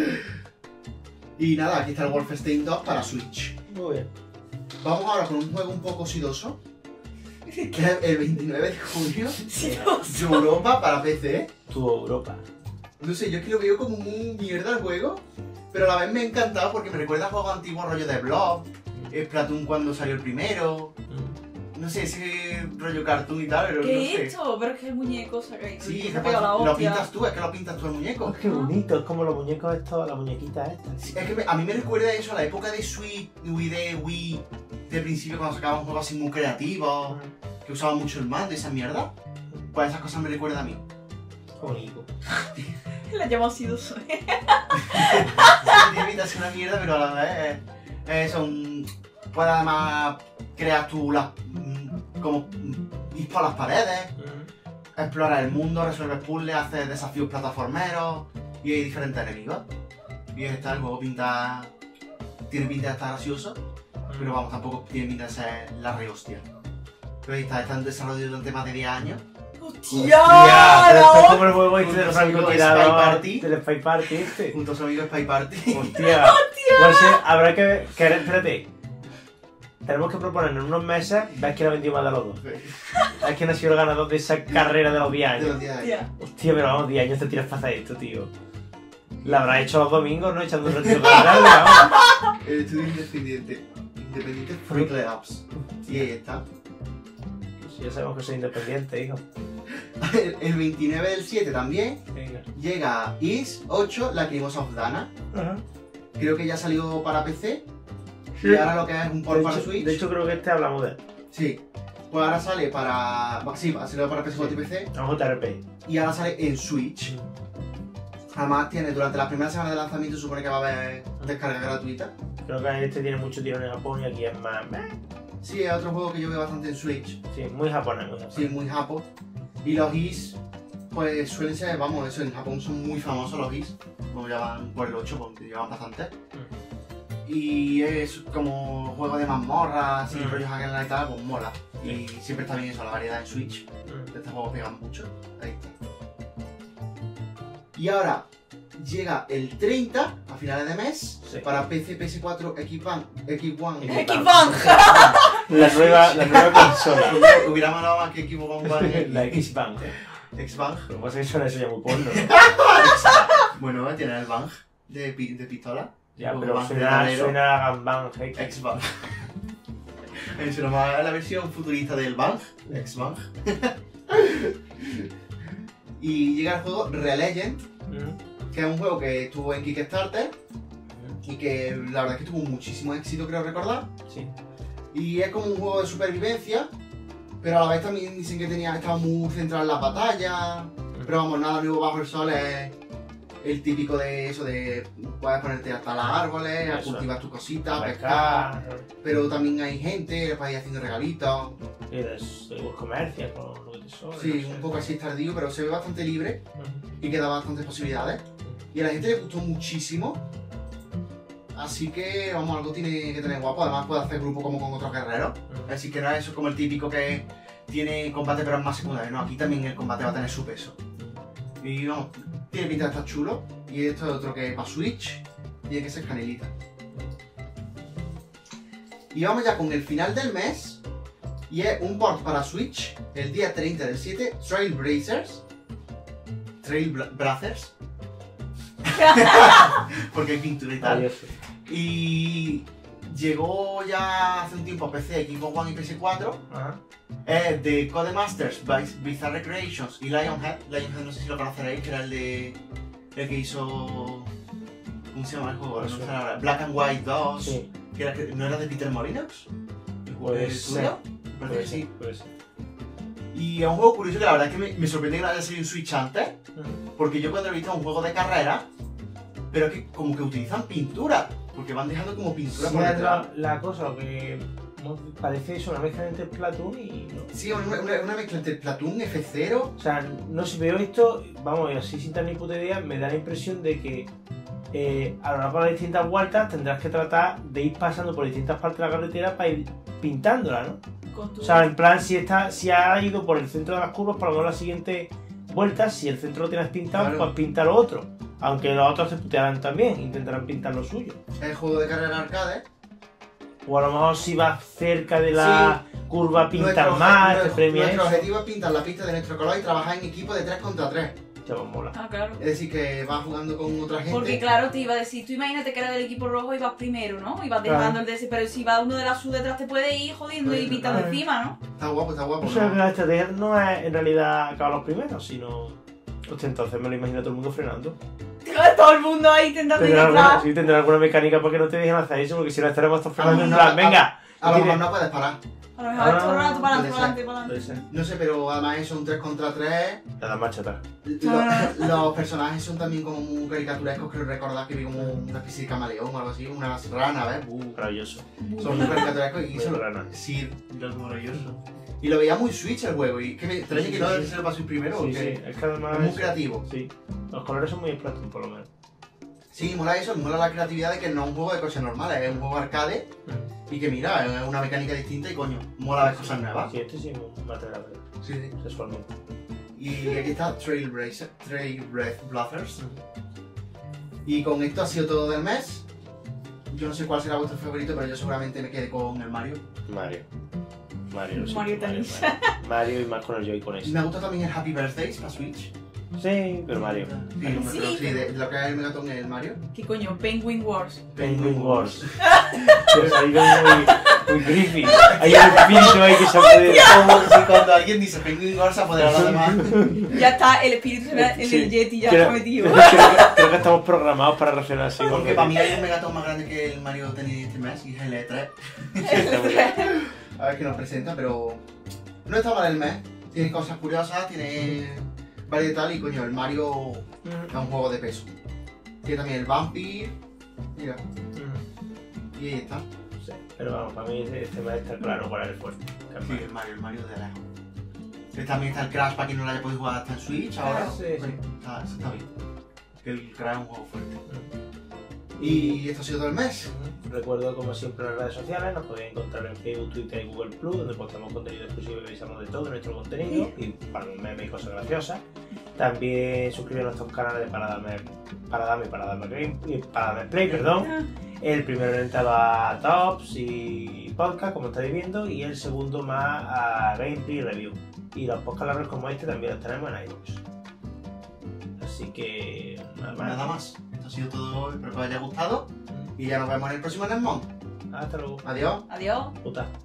Y nada, aquí está el Wolfenstein 2 para Switch. Muy bien. Vamos ahora con un juego un poco sidoso, que es el 29 de junio, Sí, de Europa para PC. Tu Europa. No sé, yo es que lo veo como un mierda el juego, pero a la vez me ha encantado porque me recuerda a juegos antiguos, rollo de Blob, Splatoon cuando salió el primero, no sé, ese rollo cartoon y tal, pero ¿Qué no he sé. hecho? Pero es que el muñeco se ha caído. Sí, se ha pegado la lo hostia. pintas tú, es que lo pintas tú el muñeco. Qué bonito, es como los muñecos estos, la muñequita esta. Sí, es que a mí me recuerda eso a la época de Switch, de Wii, de principio cuando sacaban juegos así muy creativos, que usaban mucho el mando y esa mierda. Pues esas cosas me recuerdan a mí. Bonito. La llamo sidoso. Sí, tiene pinta de ser una mierda, pero a la vez es puedes además crear como ir por las paredes, explorar el mundo, resolver puzzles, hacer desafíos plataformeros y hay diferentes enemigos. Y está, el juego tiene pinta de estar gracioso, pero vamos, tampoco tiene pinta de ser la re hostia. Pero ahí está en desarrollo durante más de 10 años. ¡Hostia! Pero ¡La esto es hostia! como el juego este del Juntos amigos francotirador, Spy Party. del Spy Party este. Junto a su amigo Spy Party. Hostia. Pues habrá que ver, espérate. Tenemos que proponer en unos meses ver quién ha vendido más de los dos. Es quién ha sido el ganador de esa carrera de los 10 De años. los 10 años. Hostia. Hostia, pero vamos, 10 años te tiras para hacer esto, tío. La habrás hecho los domingos, ¿no? Echando un retiro laboral, vamos. El estudio independiente. Independiente Free Clubs. Y ahí está. Si ya sabemos que soy independiente, hijo. El 29 del 7 también Venga. llega Is 8, Lacrimosa of Dana. Ajá. Creo que ya salió para PC. Sí. Y ahora lo que es un port para Switch. De hecho, creo que este hablamos de él. Sí. Pues ahora sale para. Sí, ha salido para PS4 y PC. Un JRP. Y ahora sale en Switch. Además, durante las primeras semanas de lanzamiento, supone que va a haber descarga gratuita. Creo que este tiene mucho tirón en Japón y aquí es más. Sí, es otro juego que yo veo bastante en Switch. Sí, muy japonés, muy japonés. Sí, muy japo. Y los Is, pues suelen ser, vamos, eso en Japón son muy famosos los Is. Como ya van por el 8, porque llevan bastante. Y es como juego de mazmorras y rollos hack and slash y tal, pues mola. Y siempre está bien eso, la variedad en Switch. De este juego pegan mucho. Ahí está. Y ahora llega el 30, a finales de mes, Sí. para PC, PS4, Xbox One. Xbox. La nueva consola. Hubiera malado más que Xbox One. La X-Bang. Xbox. Lo que pasa es que suena eso ya muy porno. Bueno, tiene el Bang de pistola. Ya, O pero Bang de suena tablero. a Ganbang X. Xbox. Es la versión futurista del Bang. Xbox. Y llega el juego Relegend, que es un juego que estuvo en Kickstarter y que la verdad es que tuvo muchísimo éxito, creo recordar. Sí. Y es como un juego de supervivencia, pero a la vez también dicen que estaba muy centrado en la batalla. Pero vamos, nada nuevo bajo el sol, es el típico de eso de puedes ponerte hasta los árboles, a Eso. cultivar tus cositas, pescar. Pescar. Pero también hay gente, les vais ir haciendo regalitos. Y de comercios con los tesoros. Sí, no sé. un poco así tardío, pero se ve bastante libre y que da bastantes posibilidades. Y a la gente le gustó muchísimo. Así que, vamos, algo tiene que tener guapo. Además puede hacer grupo como con otros guerreros. Así que no es eso como el típico que tiene combate pero es más secundario. No, aquí también el combate va a tener su peso. Y vamos, tiene pinta de estar chulo. Y esto es otro que es para Switch. Tiene que ser canelita. Y vamos ya con el final del mes. Y es un port para Switch. El día 30 del 7, Trailblazers. Trailblazers. Porque hay pintura y tal. Adiós. Y llegó ya hace un tiempo a PC, Xbox One y PS4. Ajá. Es de Codemasters, Bizarre Creations y Lionhead. Lionhead no sé si lo conoceréis, que era el que hizo... ¿Cómo se llama el juego? No sé ahora. Black and White 2. Sí. ¿No era de Peter Molyneux? Puede ¿El ser. tuyo? Me parece que sí. Puede ser. Y es un juego curioso que la verdad es que me sorprende que no haya salido en Switch antes. Porque yo cuando he visto un juego de carrera, pero es que como que utilizan pintura Porque van dejando como pintura Sí, por detrás. la cosa, lo que parece eso, una mezcla entre Splatoon y... ¿no? Sí, una mezcla entre Splatoon, F0. O sea, no sé, veo esto, vamos, y así sin tener ni puta idea, me da la impresión de que a lo largo de las distintas vueltas tendrás que tratar de ir pasando por distintas partes de la carretera para ir pintándola, ¿no? Con tu... O sea, en plan, si ha ido por el centro de las curvas, para lo mejor la siguiente vuelta, si el centro lo tienes pintado, Claro. pues pinta lo otro. Aunque los otros se putearán también, intentarán pintar lo suyo. Es el juego de carrera arcade. O a lo mejor si vas cerca de la curva pintas Nuestro más, te nuestro premia eso. objetivo es pintar la pista de nuestro color y trabajar en equipo de 3 contra 3. Chaval, mola. Ah, claro. Es decir, que vas jugando con otra gente. Porque claro, te iba a decir, tú imagínate que era del equipo rojo y vas primero, ¿no? Y vas dejando el de ese, pero si va uno de la azul detrás te puede ir jodiendo y pintando Claro. encima, ¿no? Está guapo, está guapo. O sea, ¿no? que la estrategia no es en realidad acabar los primeros, sino... Hostia, entonces me lo imagino a todo el mundo frenando. Todo el mundo ahí intentando ir Tendrá alguna, atrás. sí, tendrá alguna mecánica para que no te dejen hacer eso, porque si no estaremos todos frenando en no, plan, venga. A lo tire. mejor no puedes parar. A lo mejor todo el rato para puede adelante, ser. para adelante, para Puede adelante. ser. No sé, pero además es un 3 contra 3. Te da marcha atrás. Los personajes son también como muy caricaturescos, que recordad que vi como una especie de camaleón o algo así, una rana, ¿ves? Maravilloso. Son muy caricaturescos y Muy son... rana. Sí, maravilloso. Y lo veía muy Switch el juego, y que me extraña que no se lo pasó primero, Sí, sí, porque es que además... es muy eso- creativo. Sí. Los colores son muy Splatoon, por lo menos. Sí, mola eso, mola la creatividad de que no es un juego de cosas normales, es un juego arcade y que mira, es una mecánica distinta y coño, mola ver cosas nuevas. Sí, este sí es un material Sí, sí. sexualmente. Y aquí está Trailblazer Brothers. Y con esto ha sido todo del mes. Yo no sé cuál será vuestro favorito, pero yo seguramente me quedé con el Mario. Mario. Mario, lo siento, Mario Tennis. Mario y más con el Joy-Con ese. Me gusta también el Happy Birthdays para Switch. Sí, pero Mario. Sí, hombre, Sí. pero sí, de lo que es el Megaton es el Mario. ¿Qué coño? Penguin Wars. Penguin Wars. Pues ha ido muy creepy. Hay un espíritu ahí que se puede... Como si cuando alguien dice Penguin Wars se apodera a los demás. Ya está, el espíritu se ve en Sí. el Yeti ya Creo- está metido. creo que estamos programados para reaccionar así. Porque para mí hay un Megaton más grande que el Mario Tennis este mes y es el E3. A ver qué nos presenta, pero no está mal el mes. Tiene cosas curiosas, tiene variedad tal y coño, el Mario es un juego de peso. Tiene también el Vampire. Mira, y ahí está. Sí, pero vamos, para mí este mes está claro cuál es el fuerte. que es Sí, Mario. el Mario de lejos. También está el Crash para quien no lo haya podido jugar hasta en Switch ahora. Sí, sí. Está bien. Que el Crash es un juego fuerte. Y esto ha sido todo el mes. Recuerdo, como siempre, las redes sociales. Nos podéis encontrar en Facebook, Twitter y Google Plus, donde postamos contenido exclusivo y avisamos de todo nuestro contenido y para un meme y cosas graciosas. También suscribiros a nuestros canales de para darme play, perdón. El primero orientado a tops y podcast, como estáis viendo, y el segundo más a gameplay y review. Y los podcasts largos como este también los tenemos en iVoox. Así que Nada más. Esto ha sido todo. Espero que os haya gustado. Y ya nos vemos en el próximo Nesmon. Hasta luego. Adiós. Adiós. Puta.